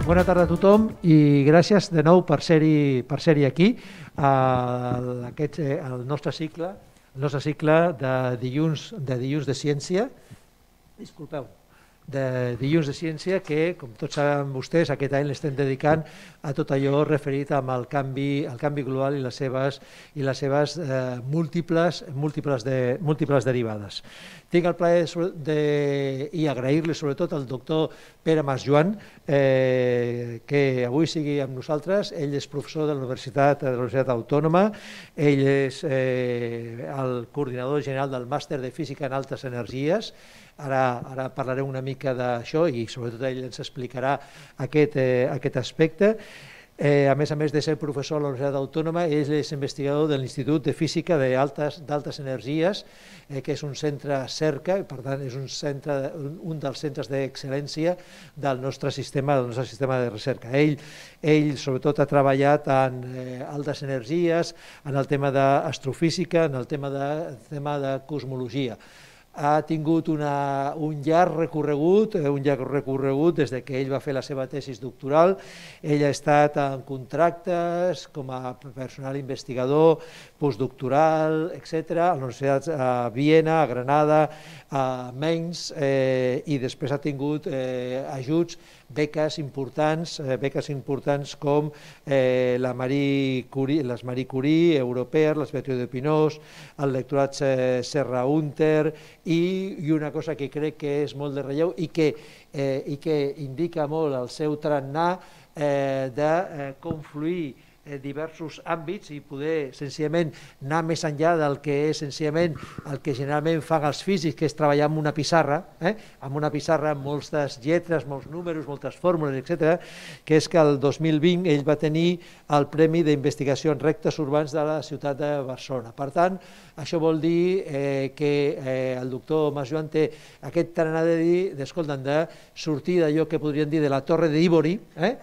Bona tarda a tothom i gràcies de nou per ser-hi aquí al nostre cicle de dilluns de ciència. Disculpeu. De dilluns de ciència que, com tots saben vostès, aquest any l'estem dedicant a tot allò referit amb el canvi global i les seves múltiples derivades. Tinc el plaer i agrair-li sobretot al doctor Pere Masjoan que avui sigui amb nosaltres. Ell és professor de la Universitat Autònoma, ell és el coordinador general del màster de Física en Altes Energies. Ara parlarem una mica d'això i sobretot ell ens explicarà aquest aspecte. A més de ser professor a la Universitat Autònoma, ell és investigador de l'Institut de Física d'Altes Energies, que és un centre CERCA, i per tant és un dels centres d'excel·lència del nostre sistema de recerca. Ell sobretot ha treballat en altes energies, en el tema d'astrofísica, en el tema de cosmologia. Ha tingut un llarg recorregut des que ell va fer la seva tesi doctoral. Ell ha estat en contractes com a personal investigador, postdoctoral, etc., a la Universitat a Viena, a Granada, a Mainz, i després ha tingut ajuts, beques importants com les Marie Curie europees, les Beatriu de Pinós, el lectorat Serra Hunter, i una cosa que crec que és molt de relleu i que indica molt el seu tarannà de confluir diversos àmbits i poder senzillament anar més enllà del que és senzillament el que generalment fan els físics, que és treballar amb una pissarra, amb moltes lletres, molts números, moltes fórmules, etc., que és que el 2020 ell va tenir el Premi d'Investigació en Rectes Urbans de la ciutat de Barcelona. Per tant, això vol dir que el doctor Masjoan té aquest tarannà de sortir d'allò que podríem dir de la Torre d'Ivori,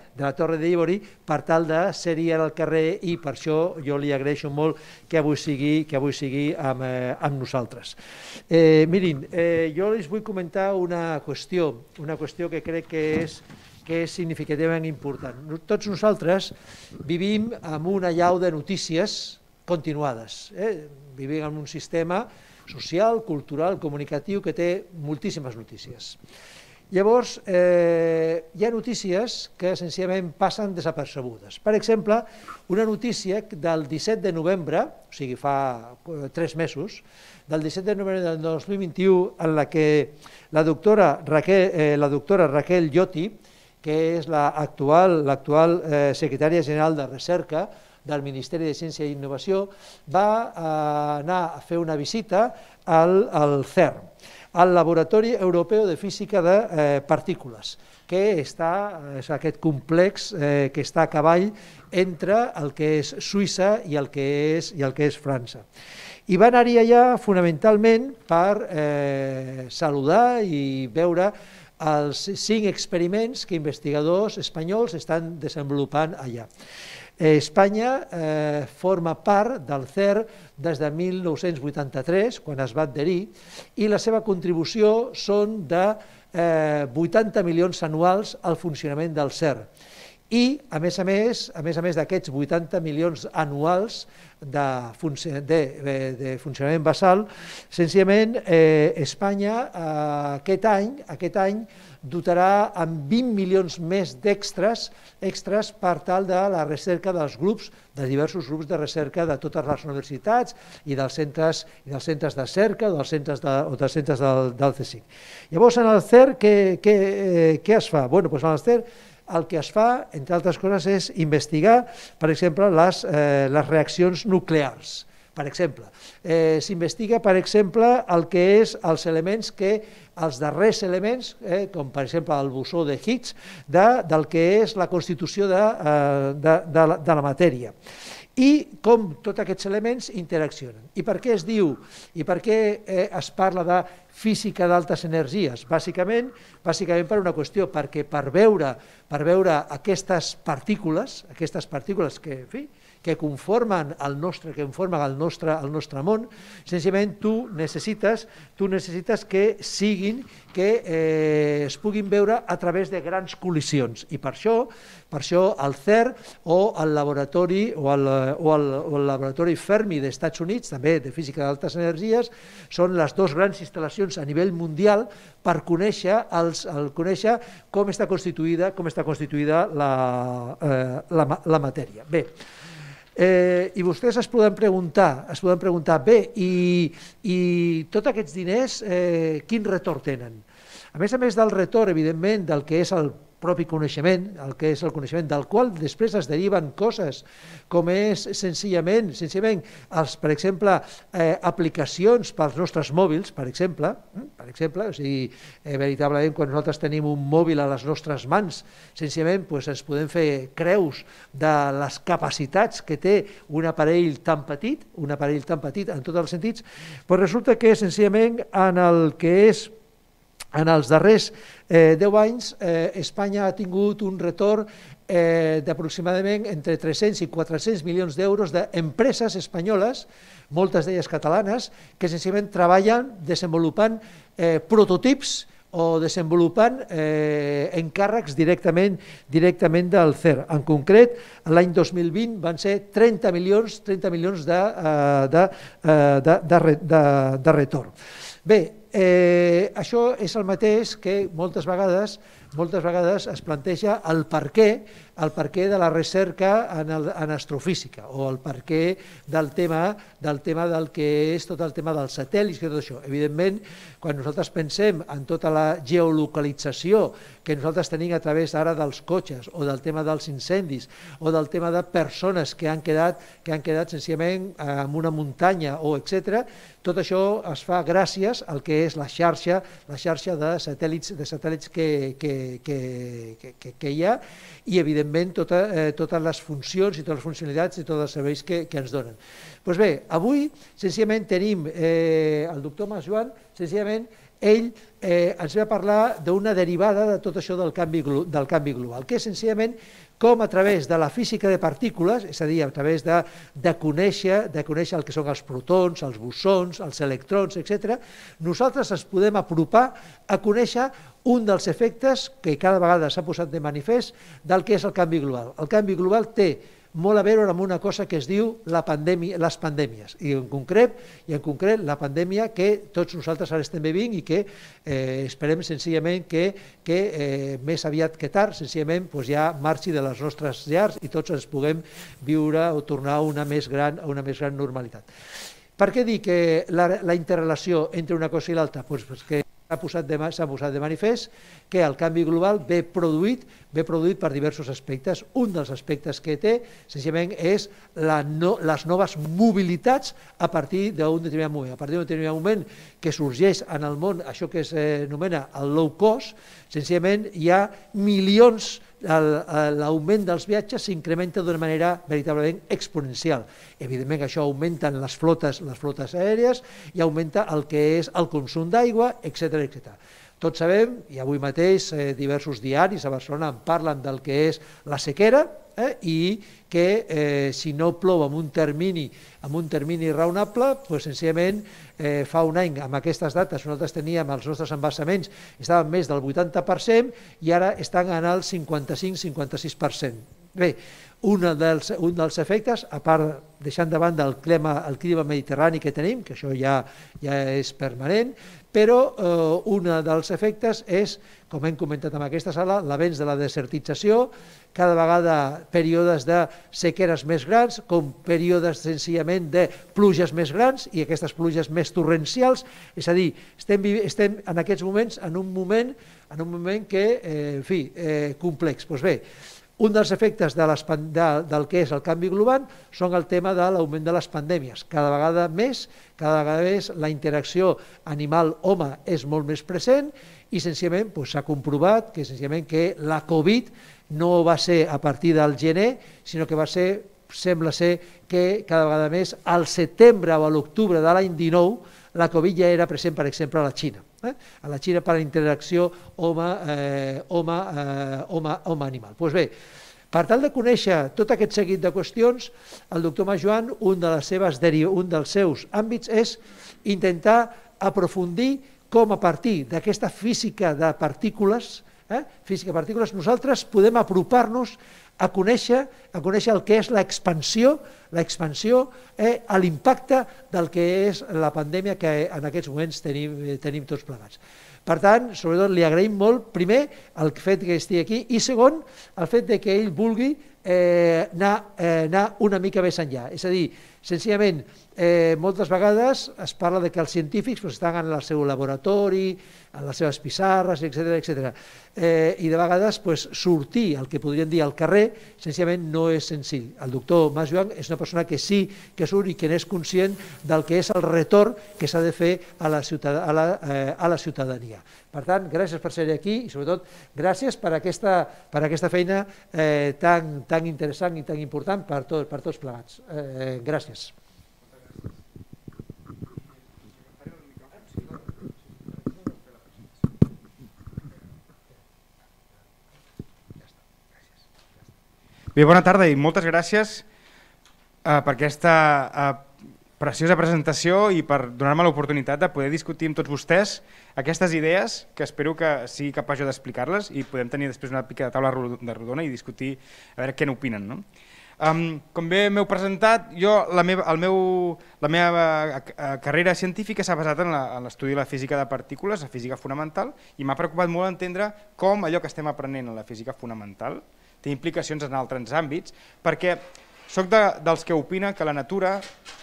per tal de ser-hi al carrer, i per això jo li agraeixo molt que avui sigui amb nosaltres. Mirin, jo els vull comentar una qüestió que crec que és significativament important. Tots nosaltres vivim en una allau de notícies continuades. Vivim en un sistema social, cultural, comunicatiu que té moltíssimes notícies. Llavors, hi ha notícies que senzillament passen desapercebudes. Per exemple, una notícia del 17 de novembre, o sigui fa 3 mesos, del 17 de novembre del 2021, en la que la doctora Raquel Lloti, que és l'actual secretària general de Recerca del Ministeri de Ciència i Innovació, va anar a fer una visita al CERN, al Laboratori Europeu de Física de Partícules, que és aquest complex que està a cavall entre el que és Suïssa i el que és França. I va anar-hi allà fonamentalment per saludar i veure els 5 experiments que investigadors espanyols estan desenvolupant allà. Espanya forma part del CERN des de 1983, quan es va adherir, i la seva contribució són de 80 milions anuals al funcionament del CERN. I, a més d'aquests 80 milions anuals de funcionament basal, senzillament Espanya aquest any dotarà amb 20 milions més d'extres per tal de la recerca de diversos grups de recerca de totes les universitats i dels centres de cerca o dels centres del CSIC. Llavors, en el CERN, què es fa? Bé, doncs en el CERN el que es fa, entre altres coses, és investigar, per exemple, les reaccions nuclears. Per exemple, s'investiga, per exemple, el que és els darrers elements, com per exemple el bosó de Higgs, del que és la constitució de la matèria. I com tots aquests elements interaccionen. I per què es diu, i per què es parla de física d'altes energies? Bàsicament per una qüestió, perquè per veure aquestes partícules que, en fi, que conformen el nostre món, senzillament tu necessites que siguin, que es puguin veure a través de grans col·lisions. I per això el CERN o el laboratori Fermi dels Estats Units, també de física d'altes energies, són les dues grans instal·lacions a nivell mundial per conèixer com està constituïda la matèria. Bé, i vostès es poden preguntar, bé, i tots aquests diners quin retorn tenen? A més del retorn, evidentment, del que és el propi coneixement, del qual després es deriven coses, com és senzillament, per exemple, aplicacions pels nostres mòbils, per exemple, o sigui, veritablement, quan nosaltres tenim un mòbil a les nostres mans, senzillament ens podem fer creus de les capacitats que té un aparell tan petit en tots els sentits, però resulta que senzillament en els darrers 10 anys Espanya ha tingut un retorn d'aproximadament entre 300 i 400 milions d'euros d'empreses espanyoles, moltes d'elles catalanes, que senzillament treballen desenvolupant prototips o desenvolupant encàrrecs directament del CERN. En concret, l'any 2020 van ser 30 milions de retorn. Bé, això és el mateix que moltes vegades es planteja el perquè de la recerca en astrofísica o el perquè del tema del que és tot el tema dels satèl·lits i tot això. Evidentment, quan nosaltres pensem en tota la geolocalització que nosaltres tenim a través ara dels cotxes o del tema dels incendis o del tema de persones que han quedat senzillament en una muntanya o etc., tot això es fa gràcies al que és la xarxa de satèl·lits que hi ha i, evidentment, totes les funcions i totes les funcionalitats i tots els serveis que ens donen. Doncs bé, avui, senzillament, tenim el doctor Mas Joan, senzillament, ell ens va parlar d'una derivada de tot això del canvi global, que és senzillament com a través de la física de partícules, és a dir, a través de conèixer el que són els protons, els bosons, els electrons, etc., nosaltres ens podem apropar a conèixer un dels efectes que cada vegada s'ha posat de manifest del que és el canvi global. El canvi global té molt a veure amb una cosa que es diu les pandèmies, i en concret la pandèmia que tots nosaltres ara estem vivint i que esperem senzillament que més aviat que tard senzillament ja marxi de les nostres llars i tots ens puguem viure o tornar a una més gran normalitat. Per què dic la interrelació entre una cosa i l'altra? Doncs perquè s'ha posat de manifest que el canvi global ve produït per diversos aspectes. Un dels aspectes que té, senzillament, és les noves mobilitats a partir d'un determinat moment. A partir d'un determinat moment que sorgeix en el món això que s'anomena el low cost, senzillament hi ha milions, l'augment dels viatges s'incrementa d'una manera veritablement exponencial. Evidentment que això augmenta les flotes aèries i augmenta el que és el consum d'aigua, etc. Tots sabem, i avui mateix diversos diaris a Barcelona en parlen del que és la sequera i que si no plou en un termini raonable, senzillament fa un any amb aquestes dates nosaltres teníem els nostres embassaments estaven més del 80% i ara estan en el 55-56%. Bé, un dels efectes, a part deixant de banda el clima mediterrani que tenim, que això ja és permanent, però un dels efectes és, com hem comentat en aquesta sala, l'avenç de la desertització, cada vegada períodes de sequeres més grans, com períodes senzillament de pluges més grans i aquestes pluges més torrencials, és a dir, estem en aquests moments en un moment que, en fi, complex. Doncs bé, un dels efectes del que és el canvi global són el tema de l'augment de les pandèmies. Cada vegada més la interacció animal-home és molt més present i senzillament s'ha comprovat que la Covid no va ser a partir del gener, sinó que sembla ser que cada vegada més al setembre o a l'octubre de l'any 19 la Covid ja era present, per exemple, a la Xina. A la Xina per la interacció home-animal. Doncs bé, Per tal de conèixer tot aquest seguit de qüestions, el doctor Majoan, un dels seus àmbits és intentar aprofundir com a partir d'aquesta física de partícules, nosaltres podem apropar-nos a conèixer el que és l'expansió, l'impacte del que és la pandèmia que en aquests moments tenim tots plegats. Per tant, sobretot li agraïm molt, primer, el fet que estigui aquí i segon, el fet que ell vulgui anar una mica més enllà. És a dir, senzillament, moltes vegades es parla que els científics estan en el seu laboratori, en les seves pissarres, etc. I de vegades sortir, el que podríem dir, al carrer, senzillament no és senzill. El doctor Majoan és una persona que sí que surt i que n'és conscient del que és el retorn que s'ha de fer a la ciutadania. Per tant, gràcies per ser aquí i sobretot gràcies per aquesta feina tan interessant i tan important per tots plegats. Gràcies. Bé, bona tarda i moltes gràcies per aquesta preciosa presentació i per donar-me l'oportunitat de poder discutir amb tots vostès aquestes idees, que espero que sigui capaç jo d'explicar-les i podem tenir després una pica de taula rodona i discutir a veure què n'opinen. Com bé m'heu presentat, la meva carrera científica s'ha basat en l'estudi de la física de partícules, la física fonamental, i m'ha preocupat molt entendre com allò que estem aprenent en la física fonamental té implicacions en altres àmbits, perquè soc dels que opina que la natura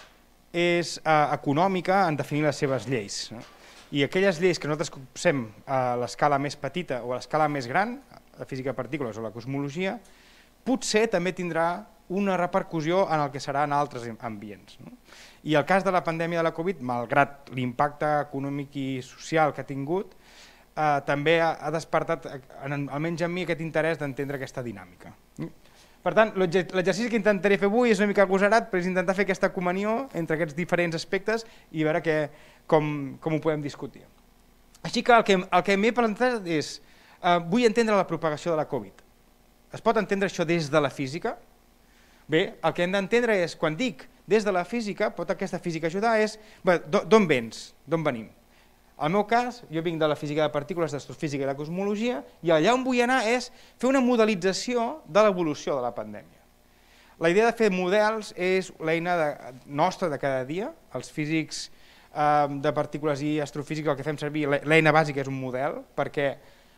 és econòmica en definir les seves lleis. I aquelles lleis que nosaltres copsem a l'escala més petita o a l'escala més gran, la física de partícules o la cosmologia, potser també tindrà una repercussió en el que serà en altres ambients. I el cas de la pandèmia de la Covid, malgrat l'impacte econòmic i social que ha tingut, també ha despertat, almenys en mi, aquest interès d'entendre aquesta dinàmica. Per tant, l'exercici que intentaré fer avui és una mica agosarat, però és intentar fer aquesta comunió entre aquests diferents aspectes i veure com ho podem discutir. Així que el que m'he presentat és, vull entendre la propagació de la Covid. Es pot entendre això des de la física? Bé, el que hem d'entendre és, quan dic des de la física, pot aquesta física ajudar, és d'on vens, d'on venim. Al meu cas, jo vinc de la física de partícules, d'astrofísica i la cosmologia, i allà on vull anar és fer una modelització de l'evolució de la pandèmia. La idea de fer models és l'eina nostra de cada dia. Els físics de partícules i astrofísics el que fem servir, l'eina bàsica és un model, perquè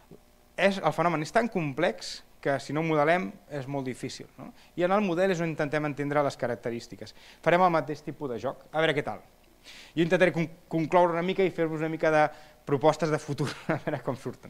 el fenomen és tan complex que si no ho modelem és molt difícil. I en el model és on intentem entendre les característiques. Farem el mateix tipus de joc, a veure què tal. Jo intentaré concloure una mica i fer-vos una mica de propostes de futur, a veure com surten.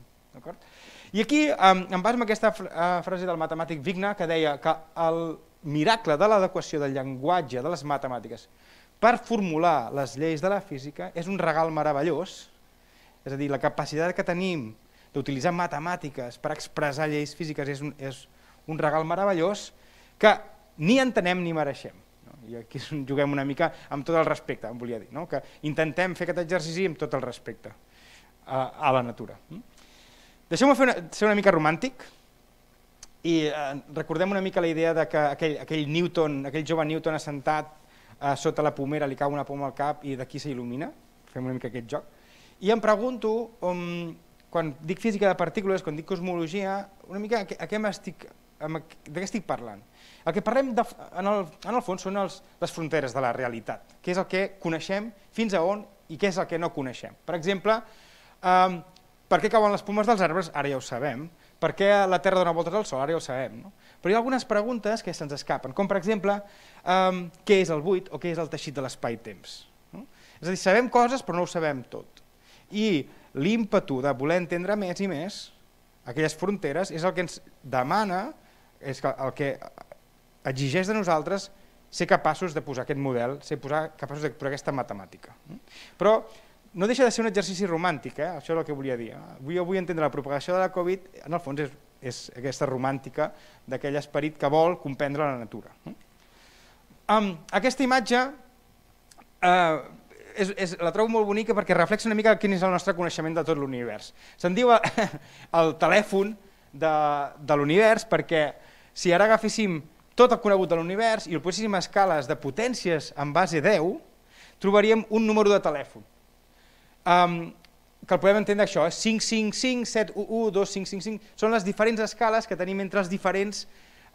I aquí em baso en aquesta frase del matemàtic Wigner que deia que el miracle de l'adequació del llenguatge de les matemàtiques per formular les lleis de la física és un regal meravellós, és a dir, la capacitat que tenim d'utilitzar matemàtiques per expressar lleis físiques és un regal meravellós que ni entenem ni mereixem. I aquí juguem una mica amb tot el respecte, em volia dir, que intentem fer aquest exercici amb tot el respecte a la natura. Deixeu-me ser una mica romàntic i recordem una mica la idea que aquell jove Newton assentat sota la pomera li cau una poma al cap i d'aquí s'il·lumina, fem una mica aquest joc, i em pregunto, quan dic física de partícules, quan dic cosmologia, una mica de què estic parlant? El que parlem en el fons són les fronteres de la realitat, què és el que coneixem, fins a on i què és el que no coneixem. Per exemple, per què cauen les pomes dels arbres? Ara ja ho sabem. Per què la Terra dona voltes al Sol? Ara ja ho sabem. Però hi ha algunes preguntes que se'ns escapen, com per exemple, què és el buit o què és el teixit de l'espai-temps? És a dir, sabem coses però no ho sabem tot. I l'ímpetu de voler entendre més i més aquelles fronteres és el que ens demana, és el que exigeix de nosaltres ser capaços de posar aquest model, ser capaços de posar aquesta matemàtica. Però no deixa de ser un exercici romàntic, això és el que volia dir. Jo vull entendre la propagació de la Covid, en el fons és aquesta romàntica d'aquell esperit que vol comprendre la natura. Aquesta imatge la trobo molt bonica perquè reflexa una mica quin és el nostre coneixement de tot l'univers. Se'n diu el telèfon de l'univers perquè si ara agaféssim tot el conegut de l'univers i el poséssim a escales de potències en base 10, trobaríem un número de telèfon. Que el podem entendre això, 555, 711, 2555, són les diferents escales que tenim entre els diferents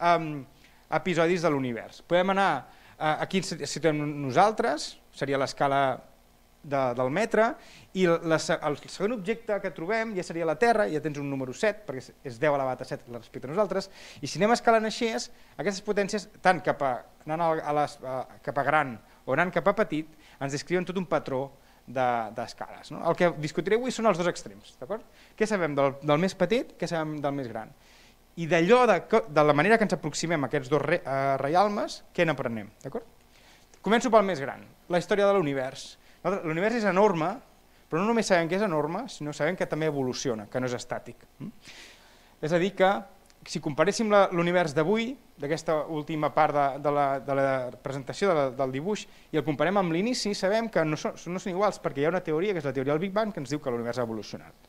episodis de l'univers. Podem anar, aquí ens situem nosaltres, seria l'escala del metre, i el segon objecte que trobem ja seria la Terra, ja tens un número 7, perquè és 10 elevat a 7 respecte a nosaltres, i si anem escalant així, aquestes potències, tant anant cap a gran o anant cap a petit, ens descriuen tot un patró d'escales. El que discutiré avui són els dos extrems. Què sabem del més petit, què sabem del més gran? I d'allò, de la manera que ens aproximem a aquests dos reialmes, què n'aprenem? Començo pel més gran, la història de l'univers. L'univers és enorme, però no només sabem que és enorme, sinó sabem que també evoluciona, que no és estàtic. És a dir que, si comparéssim l'univers d'avui, d'aquesta última part de la presentació del dibuix, i el comparem amb l'inici, sabem que no són iguals, perquè hi ha una teoria, que és la teoria del Big Bang, que ens diu que l'univers ha evolucionat.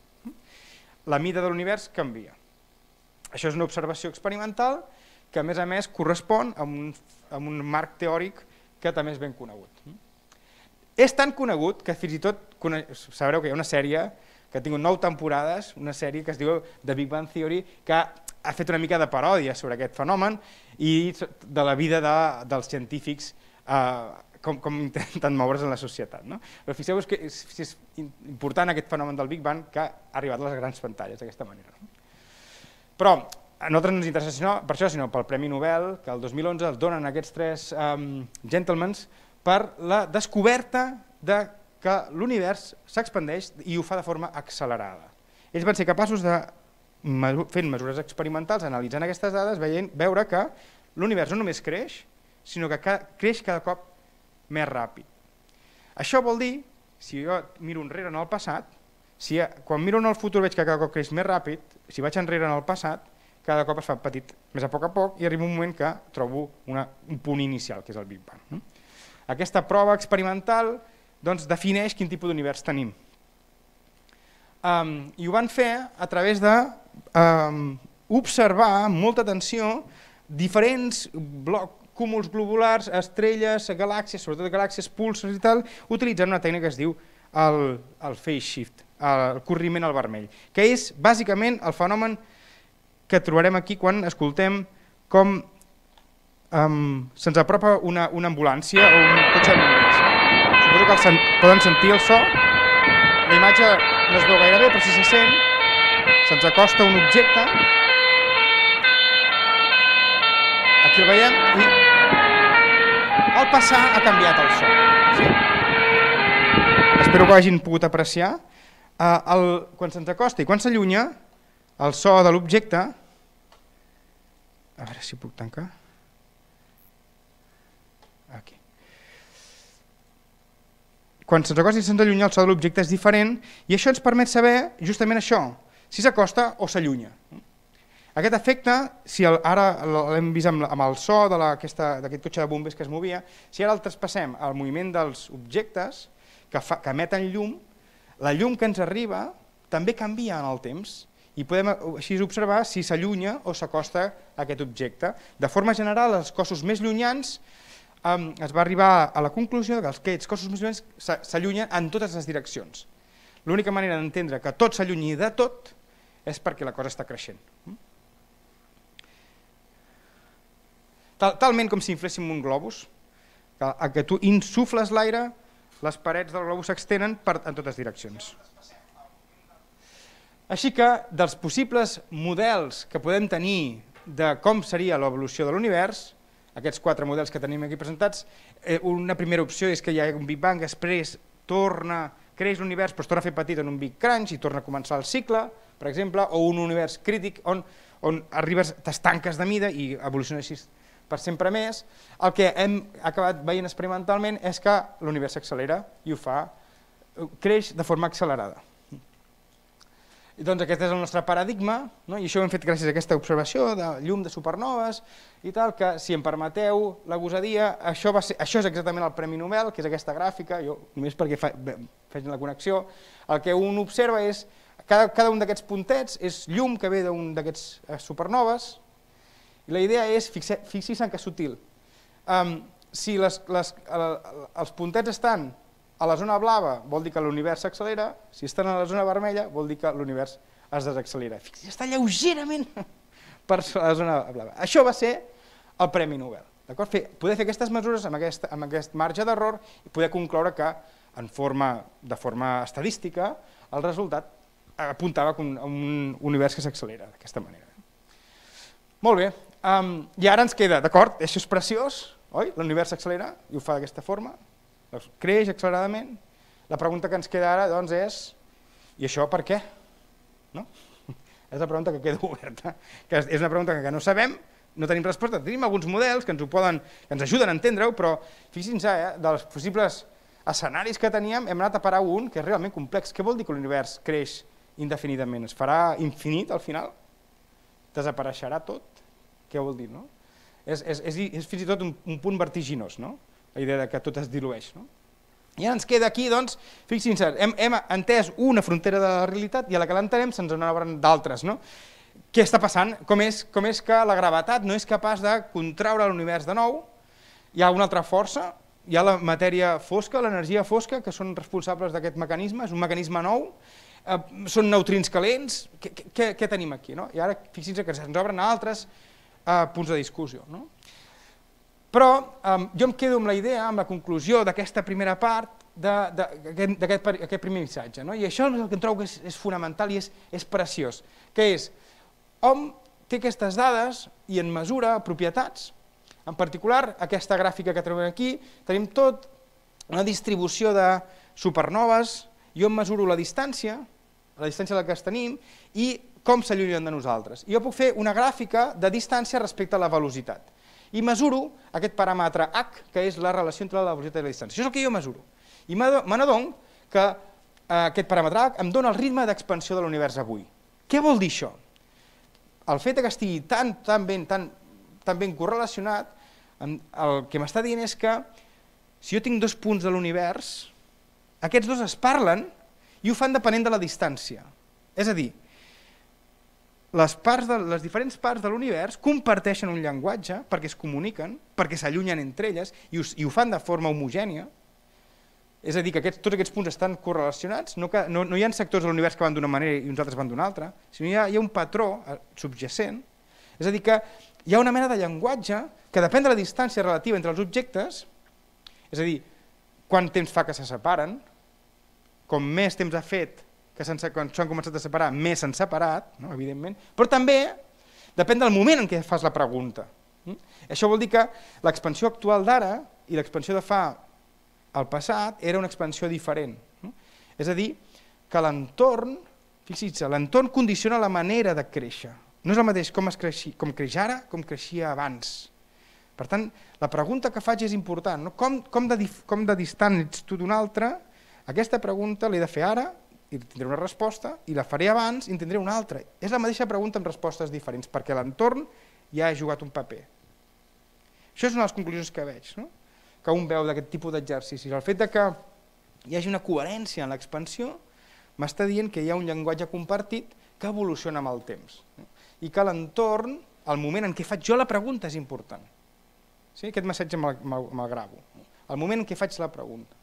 La mida de l'univers canvia. Això és una observació experimental que, a més, correspon a un marc teòric que també és ben conegut. És tan conegut que fins i tot sabreu que hi ha una sèrie que ha tingut 9 temporades, una sèrie que es diu The Big Bang Theory, que ha fet una mica de paròdia sobre aquest fenomen i de la vida dels científics, com intenten moure's en la societat. Però fixeu-vos que és important aquest fenomen del Big Bang que ha arribat a les grans pantalles d'aquesta manera. Però a nosaltres no ens interessa per això, sinó pel Premi Nobel, que el 2011 els donen aquests 3 gentlemen per la descoberta que l'univers s'expandeix i ho fa de forma accelerada. Ells van ser capaços de, fent mesures experimentals, analitzant aquestes dades, veure que l'univers no només creix, sinó que creix cada cop més ràpid. Això vol dir, si jo miro enrere en el passat, quan miro en el futur veig que cada cop creix més ràpid, si vaig enrere en el passat, cada cop es fa petit més a poc i arriba un moment que trobo un punt inicial, que és el Big Bang. Aquesta prova experimental defineix quin tipus d'univers tenim. I ho van fer a través d'observar amb molta atenció diferents cúmuls globulars, estrelles, galàxies, sobretot galàxies, púlsars i tal, utilitzant una tècnica que es diu el phase shift, el corriment al vermell, que és bàsicament el fenomen que trobarem aquí quan escoltem com se'ns apropa una ambulància o un cotxe de bombers. Suposo que poden sentir el so, la imatge no es veu gaire bé, però si se sent, se'ns acosta un objecte, aquí el veiem, i al passar ha canviat el so. Espero que ho hagin pogut apreciar. Quan se'ns acosta i quan s'allunya, el so de l'objecte, a veure si puc tancar, aquí. Quan se'ns acosta i se'ns allunya, el so de l'objecte és diferent i això ens permet saber justament això, si s'acosta o s'allunya. Aquest efecte, si ara l'hem vist amb el so d'aquest cotxe de bombers que es movia, si ara el traspassem al moviment dels objectes que emeten llum, la llum que ens arriba també canvia en el temps i podem així observar si s'allunya o s'acosta a aquest objecte. De forma general, els cossos més llunyans es va arribar a la conclusió que aquests cossos més llunyans s'allunyen en totes les direccions. L'única manera d'entendre que tot s'allunyi de tot és perquè la cosa està creixent. Talment com si infléssim un globus, que tu insufles l'aire, les parets del globus s'extenen en totes direccions. Així que, dels possibles models que podem tenir de com seria l'evolució de l'univers, aquests 4 models que tenim aquí presentats, una primera opció és que hi ha un Big Bang, després creix l'univers però es torna a fer petit en un Big Crunch i torna a començar el cicle, per exemple, o un univers crític on arribes, t'estanques de mida i evoluciona així per sempre més. El que hem acabat veient experimentalment és que l'univers s'accelera i creix de forma accelerada. Doncs aquest és el nostre paradigma, i això ho hem fet gràcies a aquesta observació de llum de supernoves i tal, que si em permeteu la gosadia, això és exactament el Premi Nobel, que és aquesta gràfica, jo només perquè faig la connexió, el que un observa és, cada un d'aquests puntets és llum que ve d'un d'aquests supernoves I la idea és, fixi's en que és sutil, si els puntets estan a la zona blava vol dir que l'univers s'accelera, si estan a la zona vermella vol dir que l'univers es desaccelera. Fixi's, està lleugerament per la zona blava. Això va ser el Premi Nobel. Poder fer aquestes mesures amb aquest marge d'error i poder concloure que de forma estadística el resultat apuntava a un univers que s'accelera d'aquesta manera. Molt bé, i ara ens queda, d'acord, això és preciós, oi? L'univers s'accelera i ho fa d'aquesta forma, creix acceleradament. La pregunta que ens queda ara doncs és, i això per què? És la pregunta que queda oberta, que és una pregunta que no sabem, no tenim resposta, tenim alguns models que ens ajuden a entendre-ho, però fixin-se, dels possibles escenaris que teníem hem anat a parar un que és realment complex. Què vol dir que l'univers creix indefinidament? Es farà infinit al final? Desapareixerà tot? Què vol dir, no? És fins i tot un punt vertiginós, no? La idea que tot es dilueix, no? I ara ens queda aquí, doncs, fixin-se, hem entès una frontera de la realitat i a la que l'entenem se'ns n'obren d'altres, no? Què està passant? Com és que la gravetat no és capaç de contraure l'univers de nou? Hi ha una altra força, hi ha la matèria fosca, l'energia fosca, que són responsables d'aquest mecanisme, és un mecanisme nou, són neutrins calents, què tenim aquí? I ara fixin-se que se'ns obren altres punts de discussió. Però jo em quedo amb la idea, amb la conclusió d'aquesta primera part, d'aquest primer missatge. I això és el que em trobo que és fonamental i és preciós, que és hom té aquestes dades i en mesura propietats. En particular, aquesta gràfica que trobem aquí, tenim tot una distribució de supernoves, jo em mesuro la distància a la que es tenim, i com s'allunyen de nosaltres. Jo puc fer una gràfica de distància respecte a la velocitat. I mesuro aquest paràmetre h, que és la relació entre la velocitat i la distància. Això és el que jo mesuro. I me n'adono que aquest paràmetre h em dona el ritme d'expansió de l'univers avui. Què vol dir això? El fet que estigui tan ben correlacionat, el que m'està dient és que si jo tinc dos punts de l'univers, aquests dos es parlen i ho fan depenent de la distància. És a dir, les diferents parts de l'univers comparteixen un llenguatge perquè es comuniquen, perquè s'allunyen entre elles i ho fan de forma homogènia. És a dir, que tots aquests punts estan correlacionats, no hi ha sectors de l'univers que van d'una manera i uns altres van d'una altra, sinó hi ha un patró subjacent. És a dir, que hi ha una mena de llenguatge que depèn de la distància relativa entre els objectes, és a dir, quant temps fa que se separen, com més temps ha fet que quan s'han començat a separar, més s'han separat, evidentment, però també depèn del moment en què fas la pregunta. Això vol dir que l'expansió actual d'ara i l'expansió de fa al passat era una expansió diferent. És a dir, que l'entorn, fixin-se, l'entorn condiciona la manera de créixer. No és el mateix com creix ara com creixia abans. Per tant, la pregunta que faig és important. Com de distant ets tu d'un altre? Aquesta pregunta l'he de fer ara i tindré una resposta, i la faré abans i en tindré una altra. És la mateixa pregunta amb respostes diferents, perquè l'entorn ja ha jugat un paper. Això és una de les conclusions que veig, que un veu d'aquest tipus d'exercicis. El fet que hi hagi una coherència en l'expansió m'està dient que hi ha un llenguatge compartit que evoluciona amb el temps. I que l'entorn, el moment en què faig jo la pregunta és important. Aquest missatge me'l gravo. El moment en què faig la pregunta.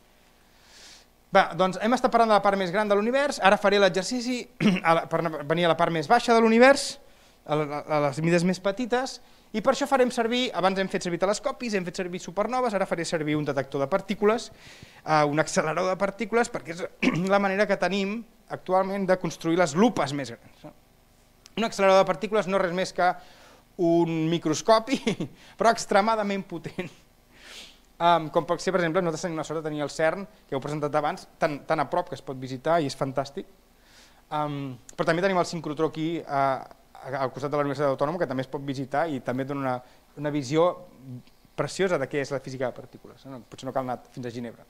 Doncs hem estat parlant de la part més gran de l'univers, ara faré l'exercici per venir a la part més baixa de l'univers, a les mides més petites, i per això farem servir, abans hem fet servir telescopis, hem fet servir supernoves, ara faré servir un detector de partícules, un accelerador de partícules, perquè és la manera que tenim actualment de construir les lupes més grans. Un accelerador de partícules no és res més que un microscopi, però extremadament potent. Com pot ser, per exemple, nosaltres tenim la sort de tenir el CERN, que heu presentat abans, tan a prop que es pot visitar i és fantàstic. Però també tenim el sincrotró aquí al costat de la Universitat Autònoma, que també es pot visitar i també dona una visió preciosa de què és la física de partícules. Potser no cal anar fins a Ginebra.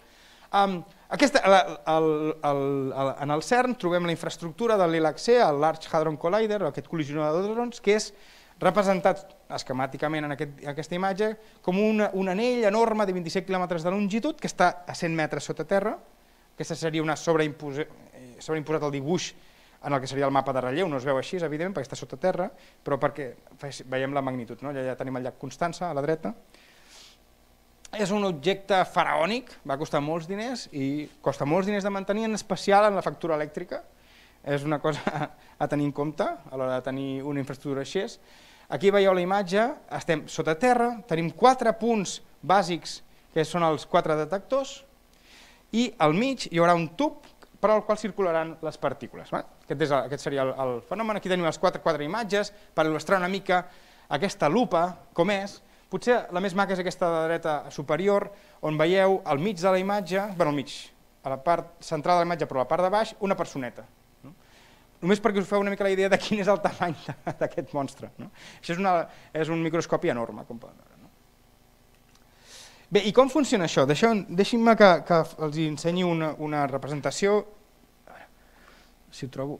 En el CERN trobem la infraestructura de l'LHC, el Large Hadron Collider, aquest col·lisionador d'hadrons, que és representat esquemàticament en aquesta imatge com un anell enorme de 27 quilòmetres de longitud que està a 100 metres sota terra. Aquesta seria una sobreimposat el dibuix en el que seria el mapa de relleu, no es veu així, evidentment, perquè està sota terra, però perquè veiem la magnitud. Allà tenim el llac Constança, a la dreta. És un objecte faraònic, va costar molts diners i costa molts diners de mantenir, en especial en la factura elèctrica. És una cosa a tenir en compte a l'hora de tenir una infraestructura així. Aquí veieu la imatge, estem sota terra, tenim 4 punts bàsics, que són els 4 detectors, i al mig hi haurà un tub per al qual circularan les partícules. Aquest seria el fenomen. Aquí tenim les 4 imatges per il·lustrar una mica aquesta lupa, com és. Potser la més maca és aquesta de la dreta superior, on veieu al mig de la imatge, al mig, a la part central de la imatge, però a la part de baix, una personeta. Només perquè us feu una mica la idea de quin és el tamany d'aquest monstre. Això és un microscopi enorme, com poden veure. Bé, i com funciona això? Deixin-me que els ensenyi una representació. Si ho trobo.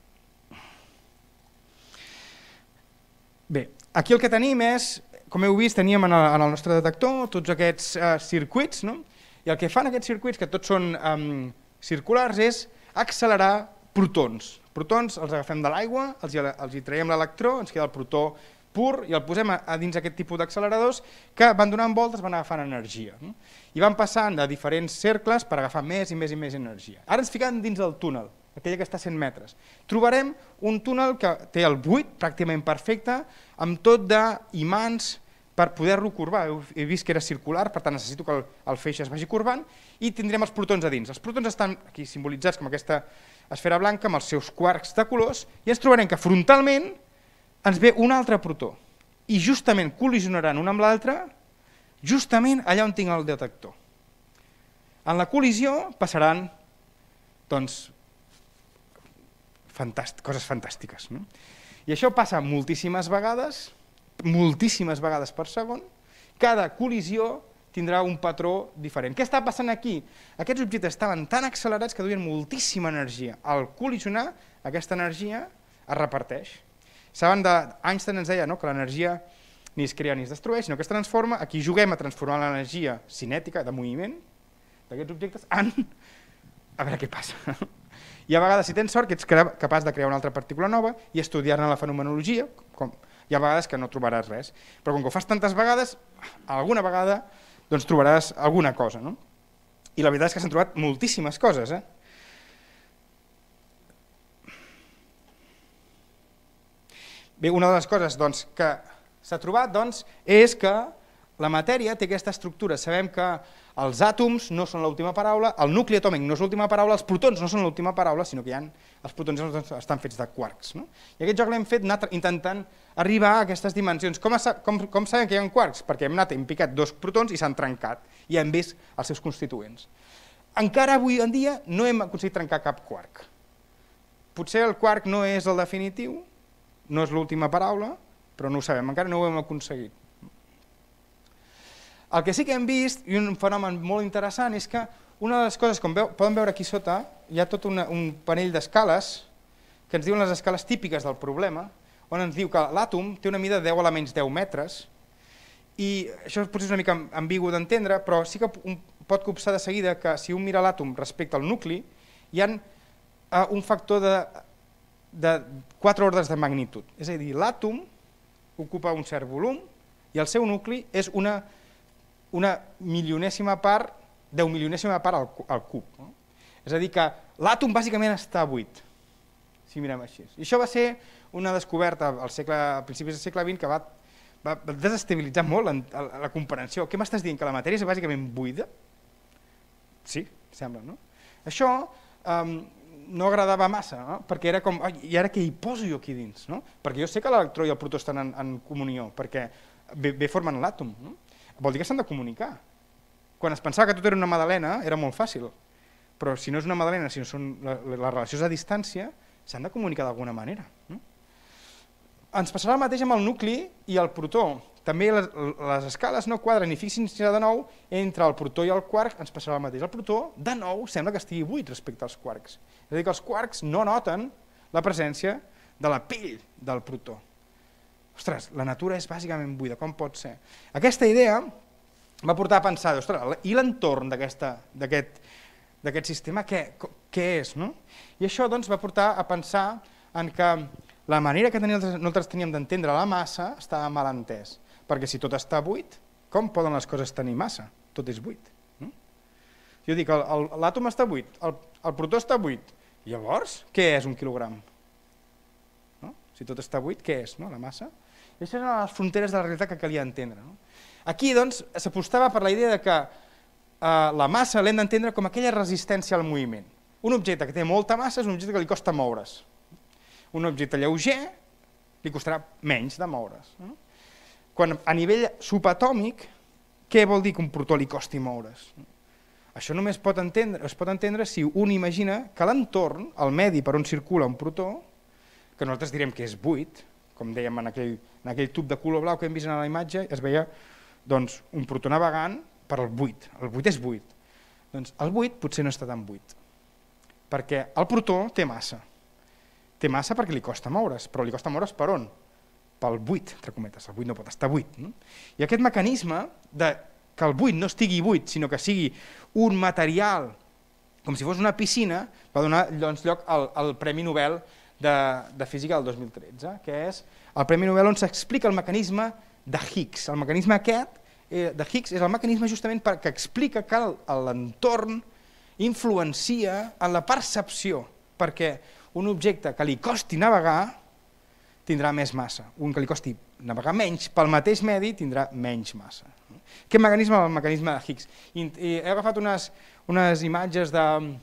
Bé, aquí el que tenim és, com heu vist, teníem en el nostre detector tots aquests circuits, i el que fan aquests circuits, que tots són circulars, és accelerar protons. Protons els agafem de l'aigua, els hi traiem l'electró, ens queda el protó pur i el posem a dins aquest tipus d'acceleradors que van donant voltes, van agafant energia. I van passant de diferents cercles per agafar més i més i més energia. Ara ens fiquem dins del túnel, aquella que està a 100 metres. Trobarem un túnel que té el buit pràcticament perfecte, amb tot d'imants per poder-lo corbar. He vist que era circular, per tant necessito que el feix es vagi corbant i tindrem els protons a dins. Els protons estan aquí simbolitzats com aquesta esfera blanca amb els seus quarks de colors i ens trobarem que frontalment ens ve un altre protó i justament col·lisionaran un amb l'altre justament allà on tinc el detector. En la col·lisió passaran doncs, coses fantàstiques. I això passa moltíssimes vegades per segon. Cada col·lisió tindrà un patró diferent. Què està passant aquí? Aquests objectes estaven tan accelerats que duien moltíssima energia. Al col·lisionar, aquesta energia es reparteix. Saben, Einstein ens deia que l'energia ni es crea ni es destrueix, sinó que es transforma. Aquí juguem a transformar l'energia cinètica, de moviment, d'aquests objectes, en... A veure què passa. I a vegades, si tens sort, que ets capaç de crear una altra partícula nova i estudiar-ne la fenomenologia, hi ha vegades que no trobaràs res. Però com que ho fas tantes vegades, alguna vegada doncs trobaràs alguna cosa. I la veritat és que s'han trobat moltíssimes coses. Bé, una de les coses que s'ha trobat és que la matèria té aquesta estructura. Sabem que els àtoms no són l'última paraula, el nucli atòmic no és l'última paraula, els protons no són l'última paraula, sinó que els protons estan fets de quarks. I aquest joc l'hem fet intentant arribar a aquestes dimensions. Com sabem que hi ha quarks? Perquè hem anat impicat 2 protons i s'han trencat i hem vist els seus constituents. Encara avui en dia no hem aconseguit trencar cap quark. Potser el quark no és el definitiu, no és l'última paraula, però no ho sabem, encara no ho hem aconseguit. El que sí que hem vist, i un fenomen molt interessant, és que una de les coses, com poden veure aquí sota, hi ha tot un panell d'escales que ens diuen les escales típiques del problema, on ens diu que l'àtom té una mida de 10 a la menys 10 metres, i això potser és una mica ambigu d'entendre, però sí que pot copsar de seguida que si un mira l'àtom respecte al nucli, hi ha un factor de 4 ordres de magnitud. És a dir, l'àtom ocupa un cert volum i el seu nucli és una milionèsima part, 10 milionèsima part al cub. És a dir, que l'àtom bàsicament està buit, si mirem així. I això va ser una descoberta a principis del segle XX que va desestabilitzar molt la comprensió. Què m'estàs dient, que la matèria és bàsicament buida? Sí, sembla, no? Això no agradava massa, perquè era com, i ara què hi poso jo aquí dins? Perquè jo sé que l'electró i el protó estan en comunió, perquè bé formen l'àtom, vol dir que s'han de comunicar. Quan es pensava que tot era una magdalena, era molt fàcil, però si no és una magdalena, si no són les relacions a distància, s'han de comunicar d'alguna manera. Ens passarà el mateix amb el nucli i el protó. També les escales no quadren, i fixin-se de nou, entre el protó i el quark ens passarà el mateix. El protó, de nou, sembla que estigui buit respecte als quarks. És a dir, que els quarks no noten la presència de la pell del protó. Ostres, la natura és bàsicament buida, com pot ser? Aquesta idea va portar a pensar, ostres, i l'entorn d'aquest d'aquest sistema què és, no? I això doncs, va portar a pensar en que la manera que nosaltres teníem d'entendre la massa estava mal entès, perquè si tot està buit, com poden les coses tenir massa? Tot és buit. No? Jo dic, l'àtom està buit, el protó està buit, llavors què és un quilogram? No? Si tot està buit, què és, no? La massa? I això eren les fronteres de la realitat que calia entendre. No? Aquí doncs, s'apostava per la idea de que la massa l'hem d'entendre com aquella resistència al moviment. Un objecte que té molta massa és un objecte que li costa moure's. Un objecte lleuger li costarà menys de moure's. No? Quan a nivell subatòmic, què vol dir que un protó li costi moure's? Això només es pot entendre si un imagina que l'entorn, el medi per on circula un protó, que nosaltres direm que és buit, com dèiem en aquell tub de color blau que hem vist en la imatge, es veia doncs, un protó navegant per al buit. El buit és buit. Doncs el buit potser no està tan buit, perquè el protó té massa. Té massa perquè li costa moure's, però li costa moure's per on? Pel buit, entre cometes, el buit no pot estar buit. No? I aquest mecanisme de que el buit no estigui buit, sinó que sigui un material, com si fos una piscina, va donar doncs, lloc al Premi Nobel de Física del 2013, que és el Premi Nobel on s'explica el mecanisme de Higgs. El mecanisme aquest de Higgs és el mecanisme justament que explica que l'entorn influencia en la percepció, perquè un objecte que li costi navegar tindrà més massa, un que li costi navegar menys pel mateix medi tindrà menys massa. Aquest mecanisme és el mecanisme de Higgs. I he agafat unes imatges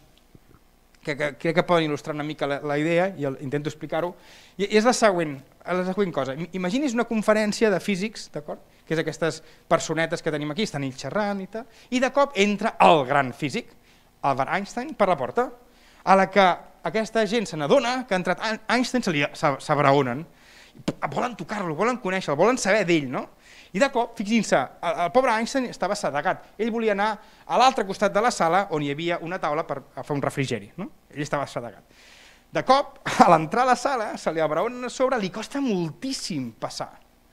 que crec que poden il·lustrar una mica la idea i intento explicar-ho. I és la següent cosa. Imagini's una conferència de físics, d'acord? Que és aquestes personetes que tenim aquí, estan ells xerrant i tal, i de cop entra el gran físic, Albert Einstein, per la porta, a la que aquesta gent se n'adona que ha entrat Einstein, s'abraonen, volen tocar-lo, volen conèixer-lo, volen saber d'ell, no? I de cop, fixin-se, el pobre Einstein estava assedegat, ell volia anar a l'altre costat de la sala on hi havia una taula per fer un refrigeri, no? Ell estava assedegat. De cop, a l'entrar a la sala, se li abraonen a sobre, li costa moltíssim passar.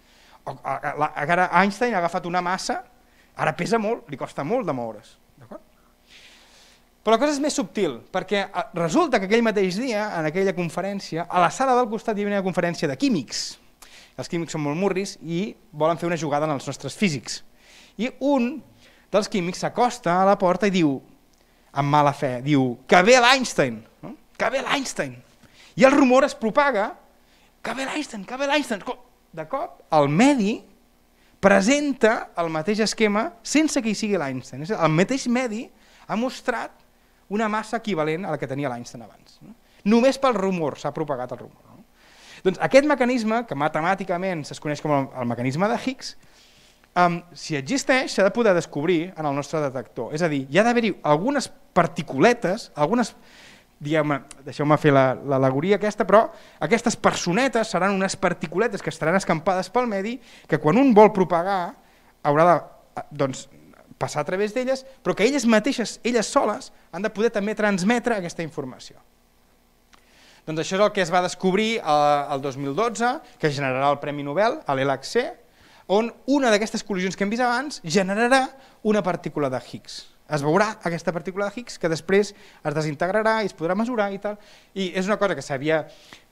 Ara Einstein ha agafat una massa, ara pesa molt, li costa molt de moure's. Però la cosa és més subtil, perquè resulta que aquell mateix dia, en aquella conferència, a la sala del costat hi havia una conferència de químics. Els químics són molt murris i volen fer una jugada als nostres físics. I un dels químics s'acosta a la porta i diu, amb mala fe, diu, que ve l'Einstein, no? Que ve l'Einstein. I el rumor es propaga, que ve l'Einstein, que ve l'Einstein. De cop, el medi presenta el mateix esquema sense que hi sigui l'Einstein. El mateix medi ha mostrat una massa equivalent a la que tenia l'Einstein abans. Només pel rumor s'ha propagat el rumor. Doncs aquest mecanisme, que matemàticament es coneix com el mecanisme de Higgs, si existeix s'ha de poder descobrir en el nostre detector. És a dir, hi ha d'haver-hi algunes particuletes, deixeu-me fer l'al·legoria aquesta, però aquestes personetes seran unes particuletes que estaran escampades pel medi, que quan un vol propagar haurà de passar a través d'elles, però que elles mateixes, elles soles, han de poder també transmetre aquesta informació. Doncs això és el que es va descobrir el 2012, que generarà el Premi Nobel, a l'LHC, on una d'aquestes col·lisions que hem vist abans generarà una partícula de Higgs. Es veurà aquesta partícula de Higgs que després es desintegrarà i es podrà mesurar i tal. I és una cosa que s'havia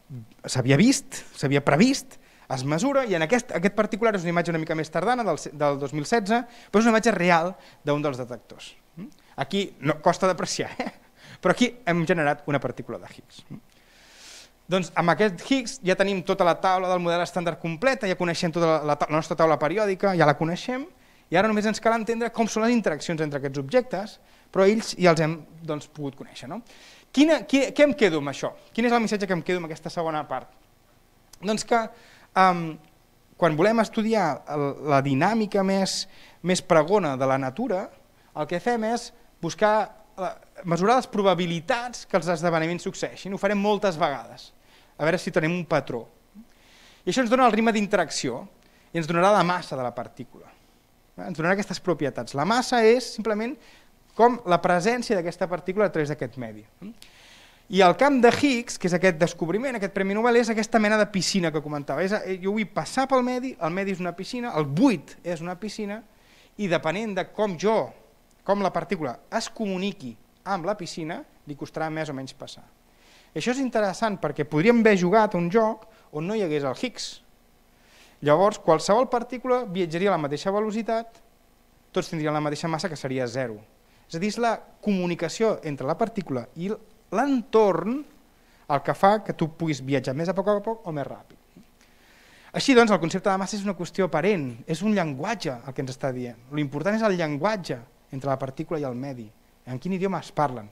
vist, s'havia previst, es mesura i en aquest particular és una imatge una mica més tardana del 2016, però és una imatge real d'un dels detectors. Aquí no costa d'apreciar, però aquí hem generat una partícula de Higgs. Doncs amb aquest Higgs ja tenim tota la taula del model estàndard completa, ja coneixem tota la nostra taula periòdica, ja la coneixem, i ara només ens cal entendre com són les interaccions entre aquests objectes, però ells ja els hem pogut conèixer. Què em quedo amb això? Quin és el missatge que em quedo amb aquesta segona part? Doncs que quan volem estudiar la dinàmica més pregona de la natura, el que fem és buscar mesurar les probabilitats que els esdeveniments succeeixin. Ho farem moltes vegades, a veure si tenim un patró. I això ens dona el ritme d'interacció i ens donarà la massa de la partícula. Ens donarà aquestes propietats. La massa és simplement com la presència d'aquesta partícula a través d'aquest medi. I el camp de Higgs, que és aquest descobriment, aquest Premi Nobel, és aquesta mena de piscina que comentava. Jo vull passar pel medi, el medi és una piscina, el buit és una piscina, i depenent de com la partícula es comuniqui amb la piscina li costarà més o menys passar. I això és interessant perquè podríem haver jugat un joc on no hi hagués el Higgs. Llavors, qualsevol partícula viatjaria a la mateixa velocitat, tots tindrien la mateixa massa, que seria 0. És a dir, és la comunicació entre la partícula i l'entorn el que fa que tu puguis viatjar més a poc o més ràpid. Així doncs, el concepte de massa és una qüestió aparent, és un llenguatge el que ens està dient. L'important és el llenguatge entre la partícula i el medi, en quin idioma es parlen.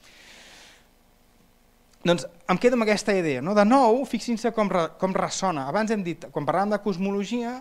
Doncs em quedo amb aquesta idea. De nou, fixin-se com ressona. Abans hem dit, quan parlàvem de cosmologia,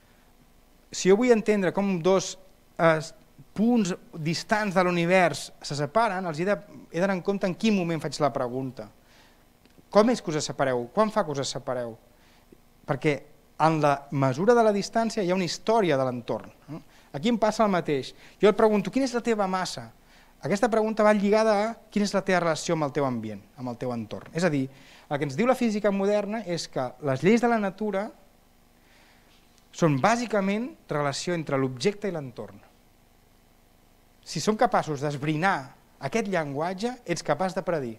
si jo vull entendre com dos punts distants de l'univers se separen, els he d'anar en compte en quin moment faig la pregunta. Com és que us separeu? Quan fa que us separeu? Perquè en la mesura de la distància hi ha una història de l'entorn. Aquí em passa el mateix. Jo et pregunto, quina és la teva massa? Aquesta pregunta va lligada a quina és la teva relació amb el teu ambient, amb el teu entorn. És a dir, el que ens diu la física moderna és que les lleis de la natura són bàsicament relació entre l'objecte i l'entorn. Si som capaços d'esbrinar aquest llenguatge, ets capaç de predir.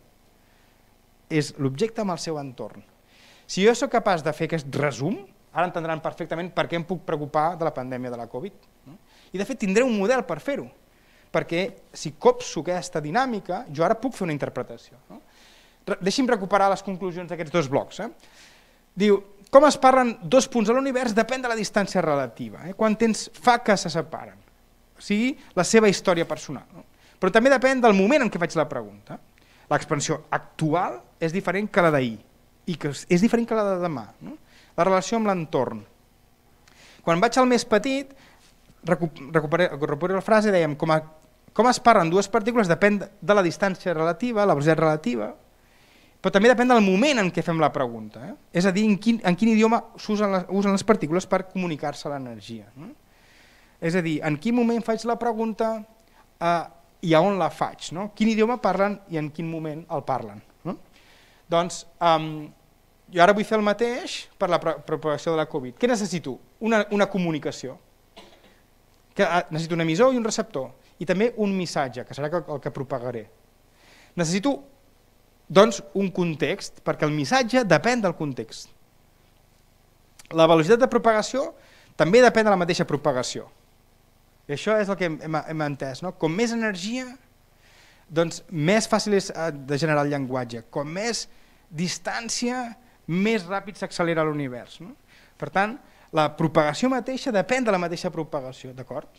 És l'objecte amb el seu entorn. Si jo soc capaç de fer aquest resum, ara entendran perfectament per què em puc preocupar de la pandèmia de la Covid. I de fet tindré un model per fer-ho, perquè si copso aquesta dinàmica, jo ara puc fer una interpretació. Deixi'm recuperar les conclusions d'aquests dos blocs. Diu, com es parlen dos punts de l'univers depèn de la distància relativa, quant temps fa que se separen, o sigui, la seva història personal. Però també depèn del moment en què faig la pregunta. L'expansió actual és diferent que la d'ahir i que és diferent que la de demà. La relació amb l'entorn. Quan vaig al més petit, recupero la frase, dèiem, com es parlen dues partícules depèn de la distància relativa, la velocitat relativa, però també depèn del moment en què fem la pregunta. És a dir, en quin idioma usen les partícules per comunicar-se l'energia. És a dir, en quin moment faig la pregunta i a on la faig. Quin idioma parlen i en quin moment el parlen. Doncs jo ara vull fer el mateix per la propagació de la Covid. Què necessito? Una comunicació. Necessito un emissor i un receptor. I també un missatge, que serà el que propagaré. Necessito, doncs, un context, perquè el missatge depèn del context. La velocitat de propagació també depèn de la mateixa propagació. I això és el que hem entès. Com més energia, doncs més fàcil és de generar el llenguatge. Com més distància, més ràpid s'accelera l'univers. Per tant, la propagació mateixa depèn de la mateixa propagació, d'acord?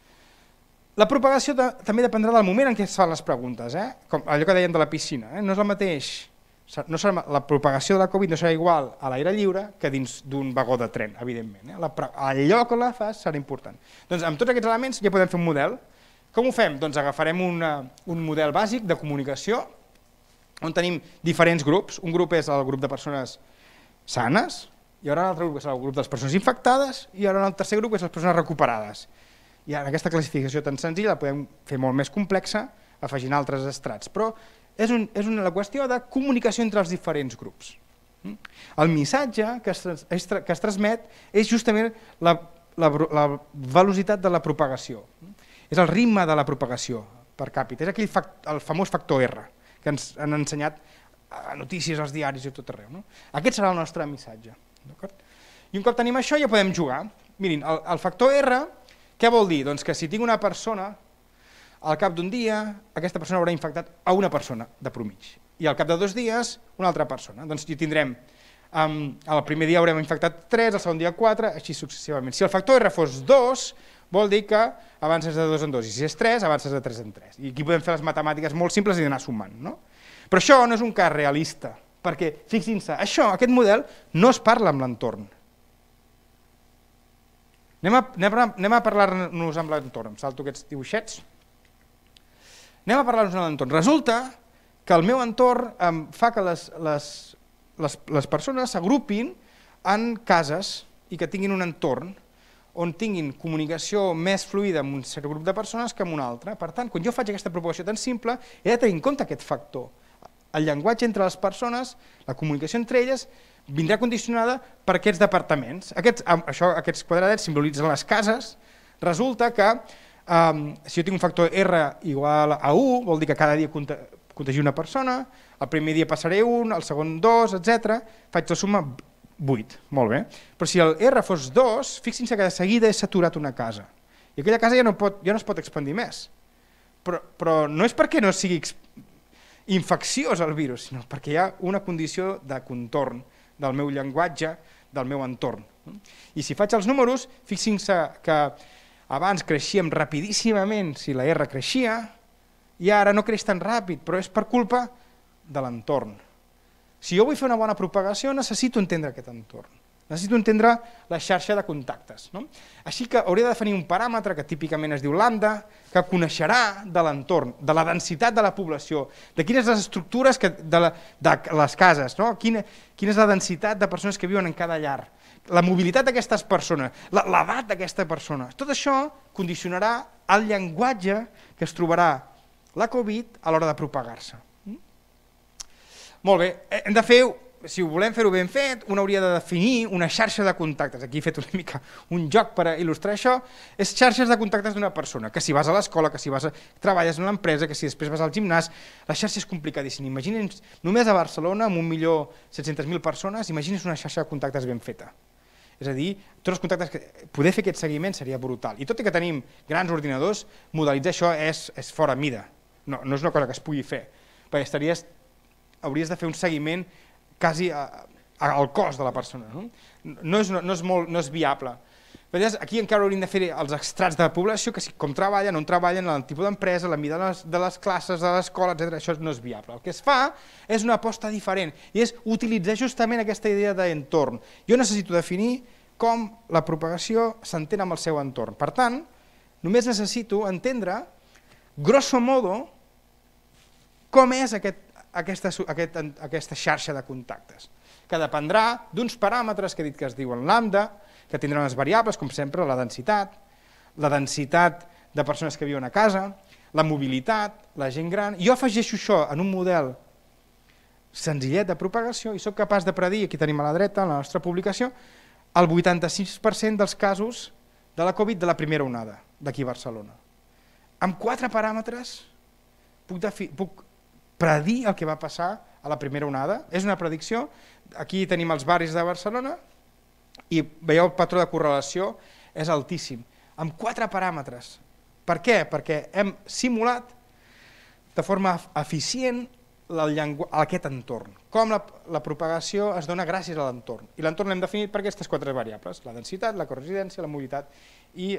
La propagació també dependrà del moment en què es fan les preguntes, com allò que dèiem de la piscina. No és el mateix, la propagació de la Covid no serà igual a l'aire lliure que dins d'un vagó de tren, evidentment. El lloc on la fas serà important. Doncs amb tots aquests elements ja podem fer un model. Com ho fem? Doncs agafarem un model bàsic de comunicació on tenim diferents grups. Un grup és el grup de persones sanes, hi haurà un altre grup que serà el grup de les persones infectades i hi haurà un tercer grup que és les persones recuperades. I en aquesta classificació tan senzilla la podem fer molt més complexa afegint altres estrats, però és una qüestió de comunicació entre els diferents grups. El missatge que es transmet és justament la velocitat de la propagació, és el ritme de la propagació per càpita, és el famós factor R que ens han ensenyat a notícies, als diaris i tot arreu. Aquest serà el nostre missatge. I un cop tenim això ja podem jugar. Mirin, el factor R, què vol dir? Doncs que si tinc una persona, al cap d'un dia aquesta persona haurà infectat a una persona de promig i al cap de 2 dies una altra persona. Doncs hi tindrem, el primer dia haurem infectat 3, el segon dia 4, així successivament. Si el factor R fos 2, vol dir que avances de 2 en 2, i si és 3, avances de 3 en 3. I aquí podem fer les matemàtiques molt simples i anar sumant. Però això no és un cas realista, perquè, fixin-se, aquest model no es parla amb l'entorn. Anem a parlar-nos amb l'entorn. Salto aquests dibuixets. Anem a parlar-nos amb l'entorn. Resulta que el meu entorn fa que les persones s'agrupin en cases i que tinguin un entorn on tinguin comunicació més fluida amb un cert grup de persones que amb un altre. Per tant, quan jo faig aquesta propagació tan simple, he de tenir en compte aquest factor. El llenguatge entre les persones, la comunicació entre elles, vindrà condicionada per aquests departaments. Aquests quadradets simbolitzen les cases. Resulta que Si jo tinc un factor R igual a 1, vol dir que cada dia contagio una persona, el primer dia passaré 1, el segon 2, etc. Faig la suma 8, molt bé. Però si el R fos 2, fixin-se que de seguida he saturat una casa. I aquella casa ja no es pot expandir més. Però no és perquè no sigui infecciós el virus, sinó perquè hi ha una condició de contorn del meu llenguatge, del meu entorn. I si faig els números, fixin-se que abans creixíem rapidíssimament si la R creixia i ara no creix tan ràpid, però és per culpa de l'entorn. Si jo vull fer una bona propagació, necessito entendre aquest entorn. Necessito entendre la xarxa de contactes. Així que hauria de definir un paràmetre que típicament es diu lambda, que coneixerà de l'entorn, de la densitat de la població, de quines les estructures de les cases, quina és la densitat de persones que viuen en cada llar, la mobilitat d'aquestes persones, l'edat d'aquesta persona. Tot això condicionarà el llenguatge que es trobarà la Covid a l'hora de propagar-se. Molt bé, hem de fer, si ho volem fer-ho ben fet, un hauria de definir una xarxa de contactes. Aquí he fet una mica un joc per il·lustrar això. És xarxes de contactes d'una persona, que si vas a l'escola, que si treballes en una empresa, que si després vas al gimnàs, la xarxa és complicadíssima. Imaginin, només a Barcelona, amb 1.700.000 persones, imaginin una xarxa de contactes ben feta. És a dir, tots els contactes, poder fer aquest seguiment seria brutal. I tot i que tenim grans ordinadors, modelitzar això és fora mida. No és una cosa que es pugui fer, perquè hauries de fer un seguiment quasi al cos de la persona. No és viable. Aquí encara hauríem de fer els extrats de la població, que com treballen, on treballen, el tipus d'empresa, la mida de les classes, de l'escola, etc. Això no és viable. El que es fa és una aposta diferent i és utilitzar justament aquesta idea d'entorn. Jo necessito definir com la propagació s'entén amb el seu entorn. Per tant, només necessito entendre, grosso modo, com és aquesta xarxa de contactes, que dependrà d'uns paràmetres que he dit que es diuen lambda, que tindran unes variables, com sempre, la densitat de persones que viuen a casa, la mobilitat, la gent gran. Jo afegeixo això en un model senzillet de propagació i sóc capaç de predir, aquí tenim a la dreta, en la nostra publicació, el 86% dels casos de la Covid de la primera onada d'aquí a Barcelona. Amb 4 paràmetres puc predir el que va passar a la primera onada. És una predicció. Aquí tenim els barris de Barcelona i veieu el patró de correlació, és altíssim, amb 4 paràmetres. Per què? Perquè hem simulat de forma eficient aquest entorn. Com la propagació es dona gràcies a l'entorn. I l'entorn l'hem definit per aquestes 4 variables, la densitat, la coresidència, la mobilitat i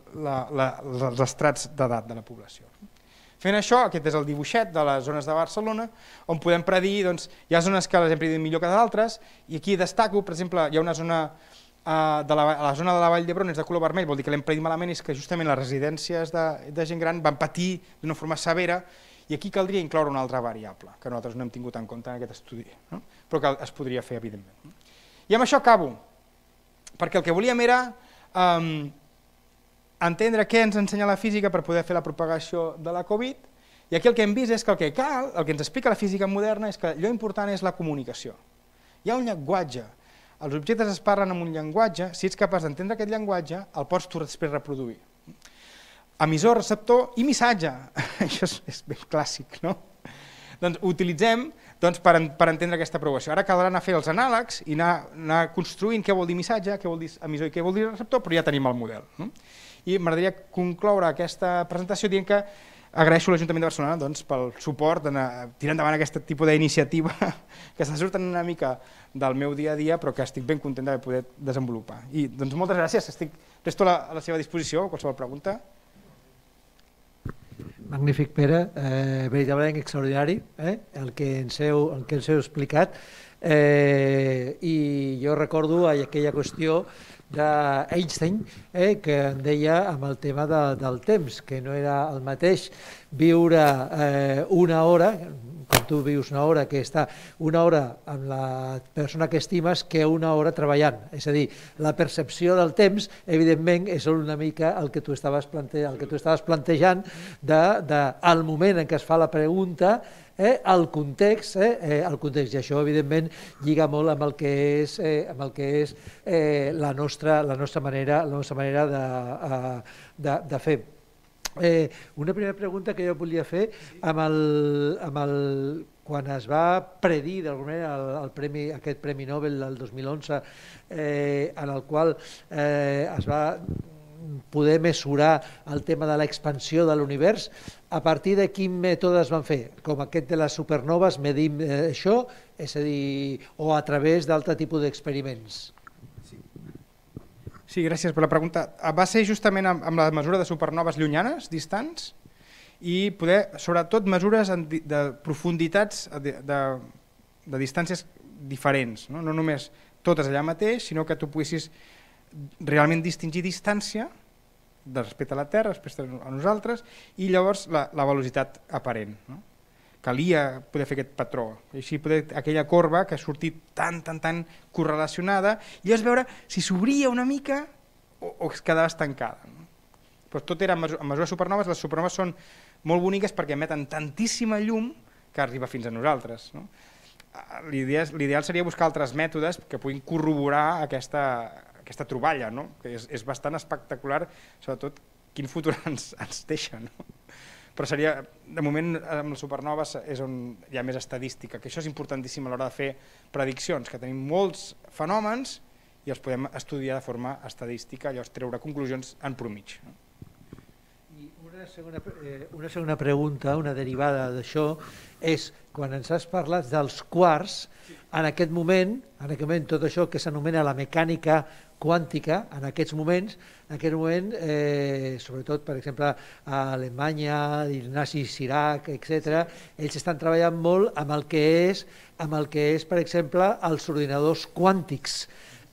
els estrats d'edat de la població. Fent això, aquest és el dibuixet de les zones de Barcelona, on podem predir, hi ha zones que les hem predit millor que d'altres, i aquí destaco, per exemple, hi ha una zona, la zona de la Vall d'Hebron és de color vermell, vol dir que l'hem predit malament, és que justament les residències de gent gran van patir d'una forma severa, i aquí caldria incloure una altra variable, que nosaltres no hem tingut en compte en aquest estudi, però que es podria fer, evidentment. I amb això acabo, perquè el que volíem era entendre què ens ensenya la física per poder fer la propagació de la Covid, i aquí el que hem vist és que el que cal, el que ens explica la física moderna, és que allò important és la comunicació. Hi ha un llenguatge, els objectes es parlen amb un llenguatge, si ets capaç d'entendre aquest llenguatge, el pots tu després reproduir. Emissor, receptor i missatge, això és ben clàssic, no? Doncs ho utilitzem per entendre aquesta propagació. Ara caldrà anar a fer els anàlegs i anar construint què vol dir missatge, què vol dir emissor i què vol dir receptor, però ja tenim el model. I m'agradaria concloure aquesta presentació dient que agraeixo a l'Ajuntament de Barcelona pel suport, tirant endavant aquest tipus d'iniciativa que se surten una mica del meu dia a dia, però que estic ben content de poder desenvolupar. I moltes gràcies, resto a la seva disposició, qualsevol pregunta. Magnífic, Pere, veritablement extraordinari el que ens heu explicat, i jo recordo aquella qüestió d'Einstein que en deia amb el tema del temps, que no era el mateix viure una hora, com tu vius una hora, que està una hora amb la persona que estimes que una hora treballant. És a dir, la percepció del temps, evidentment, és una mica el que tu estaves plantejant del moment en què es fa la pregunta, el context, i això evidentment lliga molt amb el que és la nostra manera de fer. Una primera pregunta que jo volia fer quan es va predir d'alguna manera aquest Premi Nobel del 2011, en el qual es va poder mesurar el tema de l'expansió de l'univers, a partir de quin mètode es van fer? Com aquest de les supernoves, medim això, és a dir, o a través d'altre tipus d'experiments? Sí, gràcies per la pregunta. Va ser justament amb la mesura de supernoves llunyanes, distants, i poder, sobretot, mesures de profunditats de distàncies diferents, no només totes allà mateix, sinó que tu poguessis realment distingir distància respecte a la Terra, respecte a nosaltres, i llavors la velocitat aparent. Calia poder fer aquest patró, i així poder aquella corba que ha sortit tan correlacionada, i llavors veure si s'obria una mica o es quedava estancada. Però tot era amb mesura de supernoves. Les supernoves són molt boniques perquè emeten tantíssima llum que arriba fins a nosaltres. L'ideal seria buscar altres mètodes que puguin corroborar aquesta troballa, que és bastant espectacular, sobretot quin futur ens deixa. Però seria, de moment, amb les supernoves és on hi ha més estadística, que això és importantíssim a l'hora de fer prediccions, que tenim molts fenòmens i els podem estudiar de forma estadística, llavors treure conclusions en promig. I una segona pregunta, una derivada d'això, és quan ens has parlat dels quarks, en aquest moment tot això que s'anomena la mecànica quàntica, en aquest moment, sobretot, per exemple, a Alemanya, Ignasi Cirac, etc., ells estan treballant molt amb el que és, per exemple, els ordinadors quàntics,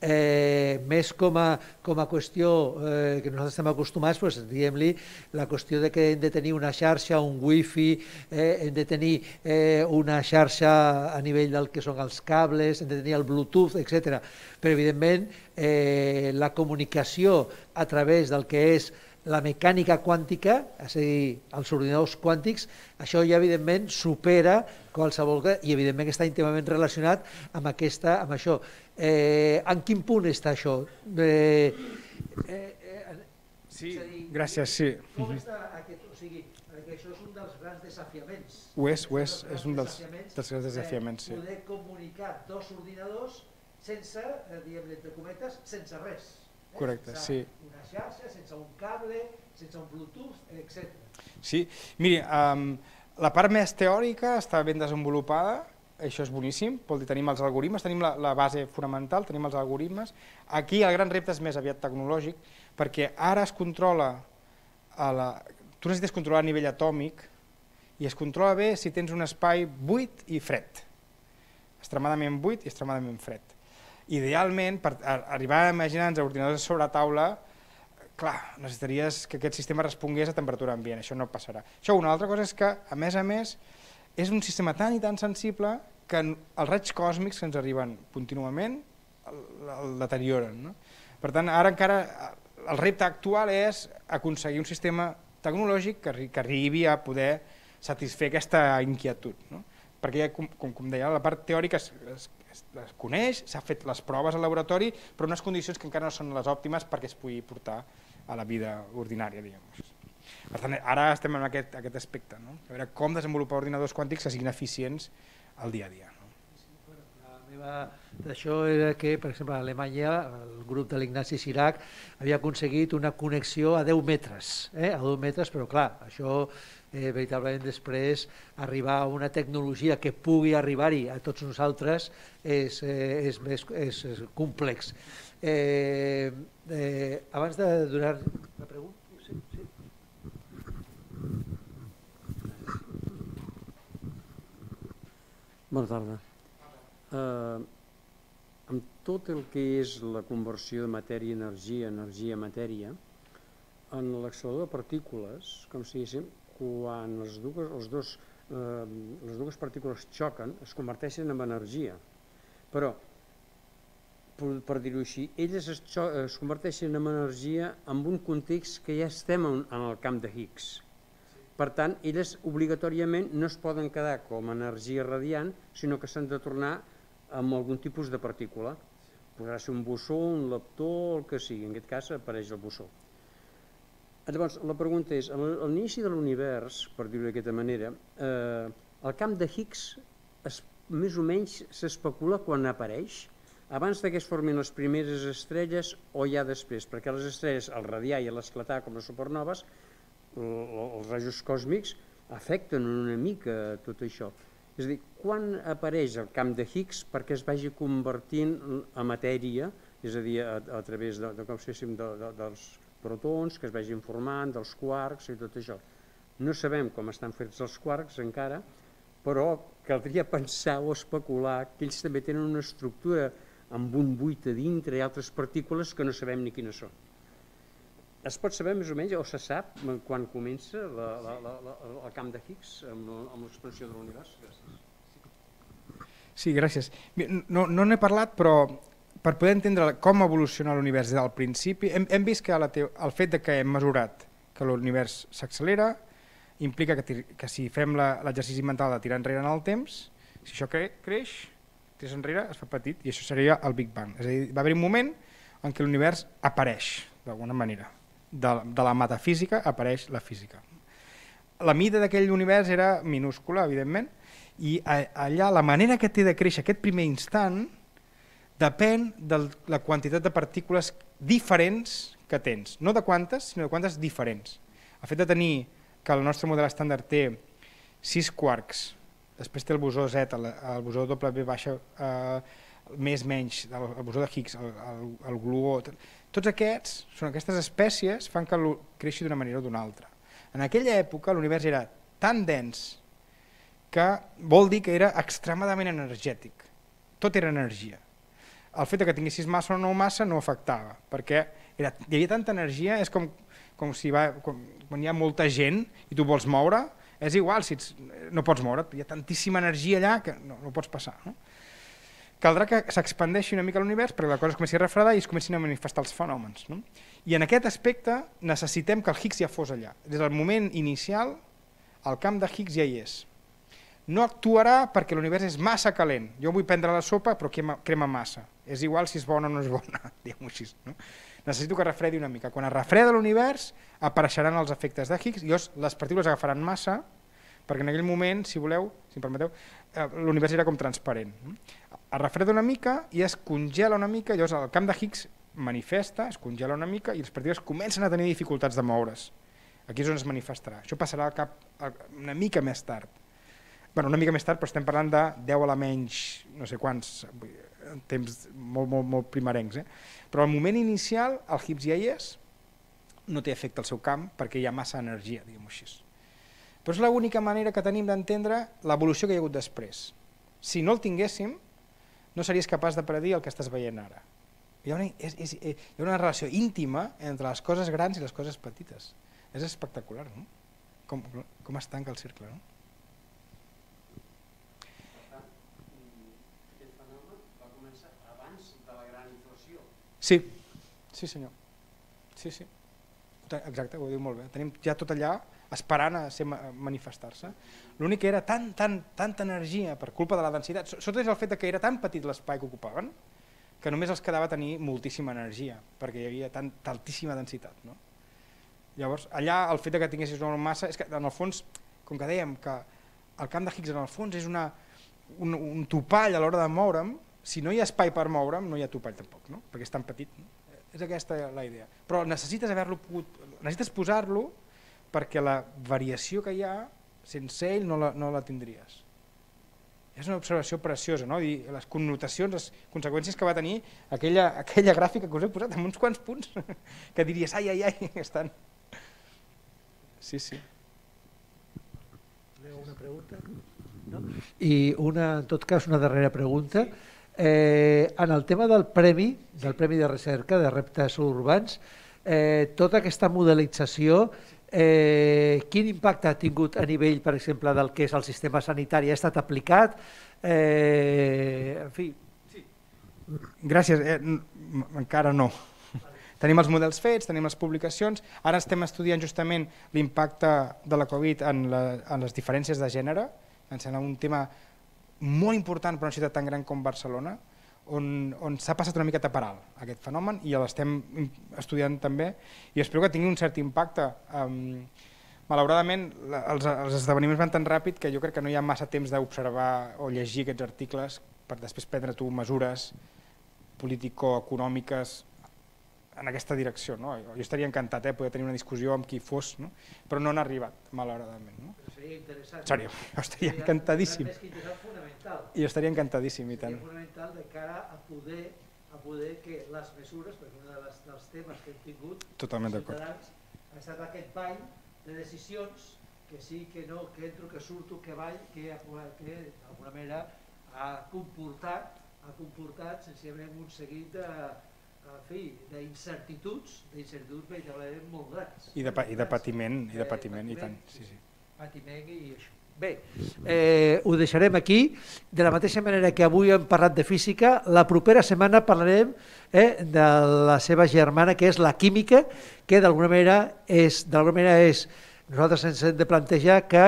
més com a qüestió que nosaltres estem acostumats, diguem-li, la qüestió de que hem de tenir una xarxa, un wifi, hem de tenir una xarxa a nivell del que són els cables, hem de tenir el Bluetooth, etc. Però, evidentment, la comunicació a través del que és la mecànica quàntica, és a dir, els ordinadors quàntics, això ja evidentment supera qualsevol cosa i evidentment està íntimament relacionat amb això. En quin punt està això? Sí, gràcies, sí. Com està aquest, o sigui, perquè això és un dels grans desafiaments. Ho és un dels grans desafiaments, sí. Poder comunicar dos ordinadors sense, diguem-ne entre cometes, sense res. Correcte, sí. Una xarxa, sense un cable, sense un Bluetooth, etc. Sí, miri, la part més teòrica està ben desenvolupada, això és boníssim, vol dir, tenim els algoritmes, tenim la base fonamental, tenim els algoritmes. Aquí el gran repte és més aviat tecnològic, perquè ara es controla, tu necessites controlar a nivell atòmic, i es controla bé si tens un espai buit i fred, extremadament buit i extremadament fred. Idealment, per arribar a imaginar-nos ordinadors sobre taula, clar, necessitaries que aquest sistema respongués a temperatura ambient, això no passarà. Això una altra cosa és que, a més, és un sistema tan i tan sensible que els raigs còsmics que ens arriben contínuament el deterioren. Per tant, ara encara el repte actual és aconseguir un sistema tecnològic que arribi a poder satisfer aquesta inquietud. Perquè, com deia, la part teòrica es coneix, s'ha fet les proves al laboratori, però unes condicions que encara no són les òptimes perquè es pugui portar a la vida ordinària, diguem. Per tant, ara estem en aquest aspecte, a veure com desenvolupar ordinadors quàntics que siguin eficients al dia a dia. La meva d'això era que, per exemple, a Alemanya, el grup de l'Ignasi Cirac havia aconseguit una connexió a 10 metres, a 10 metres, però clar, això veritablement després arribar a una tecnologia que pugui arribar-hi a tots nosaltres és complex. Abans de donar la pregunta... Bona tarda. Amb tot el que és la conversió de matèria a energia, energia a matèria, en l'accelerador de partícules, com si diguéssim, quan les dues partícules xoquen, es converteixen en energia. Però, per dir-ho així, elles es converteixen en energia en un context que ja estem en el camp de Higgs. Per tant, elles obligatòriament no es poden quedar com a energia radiant, sinó que s'han de tornar amb algun tipus de partícula. Podrà ser un bosó, un leptó, el que sigui. En aquest cas apareix el bosó. Llavors, la pregunta és, a l'inici de l'univers, per dir-ho d'aquesta manera, el camp de Higgs més o menys s'especula quan apareix, abans que es formin les primeres estrelles o ja després, perquè les estrelles al radiar i a l'esclatar com les supernoves, els rajos còsmics afecten una mica tot això. És a dir, quan apareix el camp de Higgs perquè es vagi convertint en matèria, és a dir, a través dels protons que es vagin formant, dels quarks i tot això. No sabem com estan fets els quarks encara, però caldria pensar o especular que ells també tenen una estructura amb un buit a dintre i altres partícules que no sabem ni quines són. Es pot saber més o menys, o se sap, quan comença el camp de Higgs amb l'expansió de l'univers? Sí, gràcies. No n'he parlat, però per poder entendre com evoluciona l'univers des del principi, hem vist que el fet que hem mesurat que l'univers s'accelera implica que si fem l'exercici mental de tirar enrere en el temps, si això creix, tires enrere, es fa petit, i això seria el Big Bang. És a dir, va haver un moment en què l'univers apareix, d'alguna manera. De la metafísica apareix la física. La mida d'aquell univers era minúscula, evidentment, i allà la manera que té de créixer aquest primer instant depèn de la quantitat de partícules diferents que tens. No de quantes, sinó de quantes diferents. El fet de tenir que el nostre model estàndard té 6 quarks, després té el bosó Z, el bosó W baixa, més menys, el bosó de Higgs, el gluó, tots aquestes espècies fan que creixi d'una manera o d'una altra. En aquella època l'univers era tan dens que vol dir que era extremadament energètic. Tot era energia. El fet que tinguessis massa o no massa no afectava, perquè hi havia tanta energia, és com si quan hi ha molta gent i tu vols moure, és igual, si no pots moure, hi ha tantíssima energia allà que no pots passar. Caldrà que s'expandeixi una mica l'univers perquè la cosa es comenci a refredar i es comencin a manifestar els fenòmens. I en aquest aspecte necessitem que el Higgs ja fos allà. Des del moment inicial, el camp de Higgs ja hi és. No actuarà perquè l'univers és massa calent. Jo vull prendre la sopa però crema massa. És igual si és bona o no és bona, diguem-ho així. Necessito que refredi una mica. Quan es refreda l'univers apareixeran els efectes de Higgs i les partícules agafaran massa perquè en aquell moment, si voleu, si em permeteu, l'univers era com transparent. Es refreda una mica i es congela una mica, llavors el camp de Higgs manifesta, es congela una mica i les partícules comencen a tenir dificultats de moure's. Aquí és on es manifestarà. Això passarà al cap una mica més tard. Bueno, una mica més tard, però estem parlant de 10 a la menys, no sé quants, temps molt primerencs. Però al moment inicial, el Higgs ja hi és, no té efecte al seu camp perquè hi ha massa energia, diguem-ho així. Però és l'única manera que tenim d'entendre l'evolució que hi ha hagut després. Si no el tinguéssim, no series capaç de predir el que estàs veient ara. Hi ha una relació íntima entre les coses grans i les coses petites. És espectacular, no? Com es tanca el cercle, no? Sí, sí senyor. Sí, sí. Exacte, ho diu molt bé. Tenim ja tot allà esperant a manifestar-se. L'únic que era tanta energia per culpa de la densitat, sobretot és el fet que era tan petit l'espai que ocupaven que només els quedava tenir moltíssima energia perquè hi havia tantíssima densitat. Llavors, allà el fet que tinguessis una massa, és que en el fons, com que dèiem que el camp de Higgs en el fons és un topall a l'hora de moure'm, si no hi ha espai per moure'm, no hi ha topall tampoc, perquè és tan petit. És aquesta la idea. Però necessites posar-lo perquè la variació que hi ha, sense ell no la tindries. És una observació preciosa, no? I les connotacions, les conseqüències que va tenir aquella gràfica que us he posat amb uns quants punts que diries, ai, estan... Sí, sí. Una pregunta? No? I en tot cas, una darrera pregunta. En el tema del premi de recerca de reptes urbans, tota aquesta modelització, quin impacte ha tingut a nivell, per exemple, del que és el sistema sanitari? Ha estat aplicat? En fi... Gràcies. Encara no. Tenim els models fets, tenim les publicacions, ara estem estudiant justament l'impacte de la Covid en les diferències de gènere, em sembla un tema molt important per una ciutat tan gran com Barcelona, on s'ha passat una miqueta per alt aquest fenomen i l'estem estudiant també i espero que tingui un cert impacte. Malauradament, els esdeveniments van tan ràpid que jo crec que no hi ha massa temps d'observar o llegir aquests articles per després prendre tu mesures político-econòmiques en aquesta direcció. Jo estaria encantat poder tenir una discussió amb qui fos, però no han arribat, malauradament. Seria interessant. Jo estaria encantadíssim. Més que interessant, fonamental. Jo estaria encantadíssim, i tant. Seria fonamental de cara a poder que les mesures, perquè un dels temes que hem tingut Totalment d'acord. Ciutadans ha estat aquest ball de decisions que sí, que no, que entro, que surto, que vaig, que d'alguna manera ha comportat senzillament un seguit d'incertituds veritablement molt grans. I de patiment, i tant. Patiment i això. Bé, ho deixarem aquí. De la mateixa manera que avui hem parlat de física, la propera setmana parlarem de la seva germana, que és la química, que d'alguna manera és... Nosaltres ens hem de plantejar que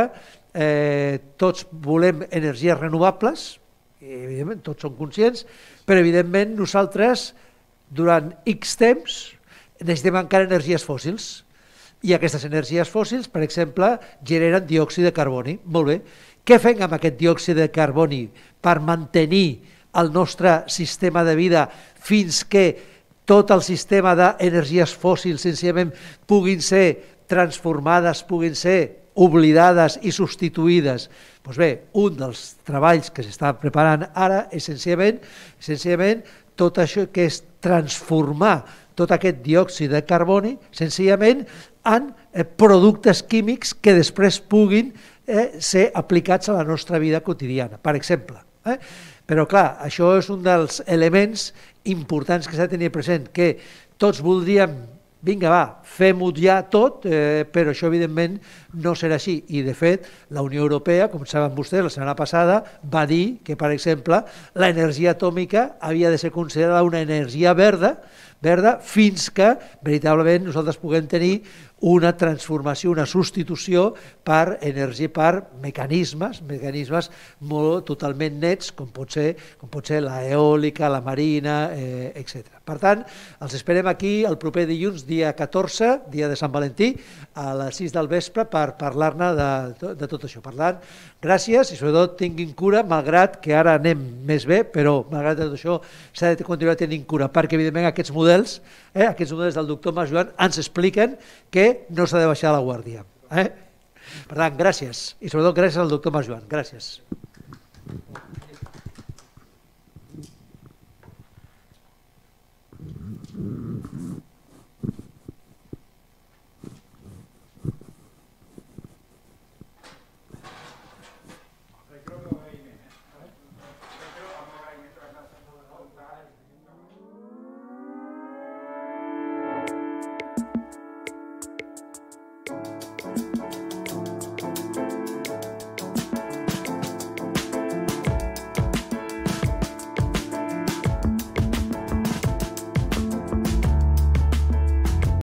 tots volem energies renovables, evidentment, tots som conscients, però evidentment nosaltres, durant X temps, necessitem encara energies fòssils. I aquestes energies fòssils, per exemple, generen diòxid de carboni. Molt bé. Què fem amb aquest diòxid de carboni per mantenir el nostre sistema de vida fins que tot el sistema d'energies fòssils senzillament puguin ser transformades, puguin ser oblidades i substituïdes? Doncs bé, un dels treballs que s'està preparant ara és senzillament tot això que és transformar tot aquest diòxid de carboni senzillament en productes químics que després puguin ser aplicats a la nostra vida quotidiana, per exemple. Però clar, això és un dels elements importants que s'ha de tenir present, que tots voldríem, vinga va, fem-ho ja tot, però això evidentment no serà així. I de fet, la Unió Europea, com saben vostès, la setmana passada va dir que, per exemple, l'energia atòmica havia de ser considerada una energia verda fins que veritablement nosaltres puguem tenir una transformació, una substitució per energia, per mecanismes molt totalment nets, com pot ser l'eòlica, la marina, etc. Per tant, els esperem aquí el proper dilluns, dia 14, dia de Sant Valentí, a les 6 del vespre, per parlar-ne de tot això. Per tant, gràcies i sobretot tinguin cura, malgrat que ara anem més bé, però malgrat tot això s'ha de continuar tenint cura, perquè evidentment aquests models del doctor Mas Joan ens expliquen que no s'ha de baixar la guàrdia. Per tant, gràcies, i sobretot gràcies al doctor Mas Joan. Gràcies.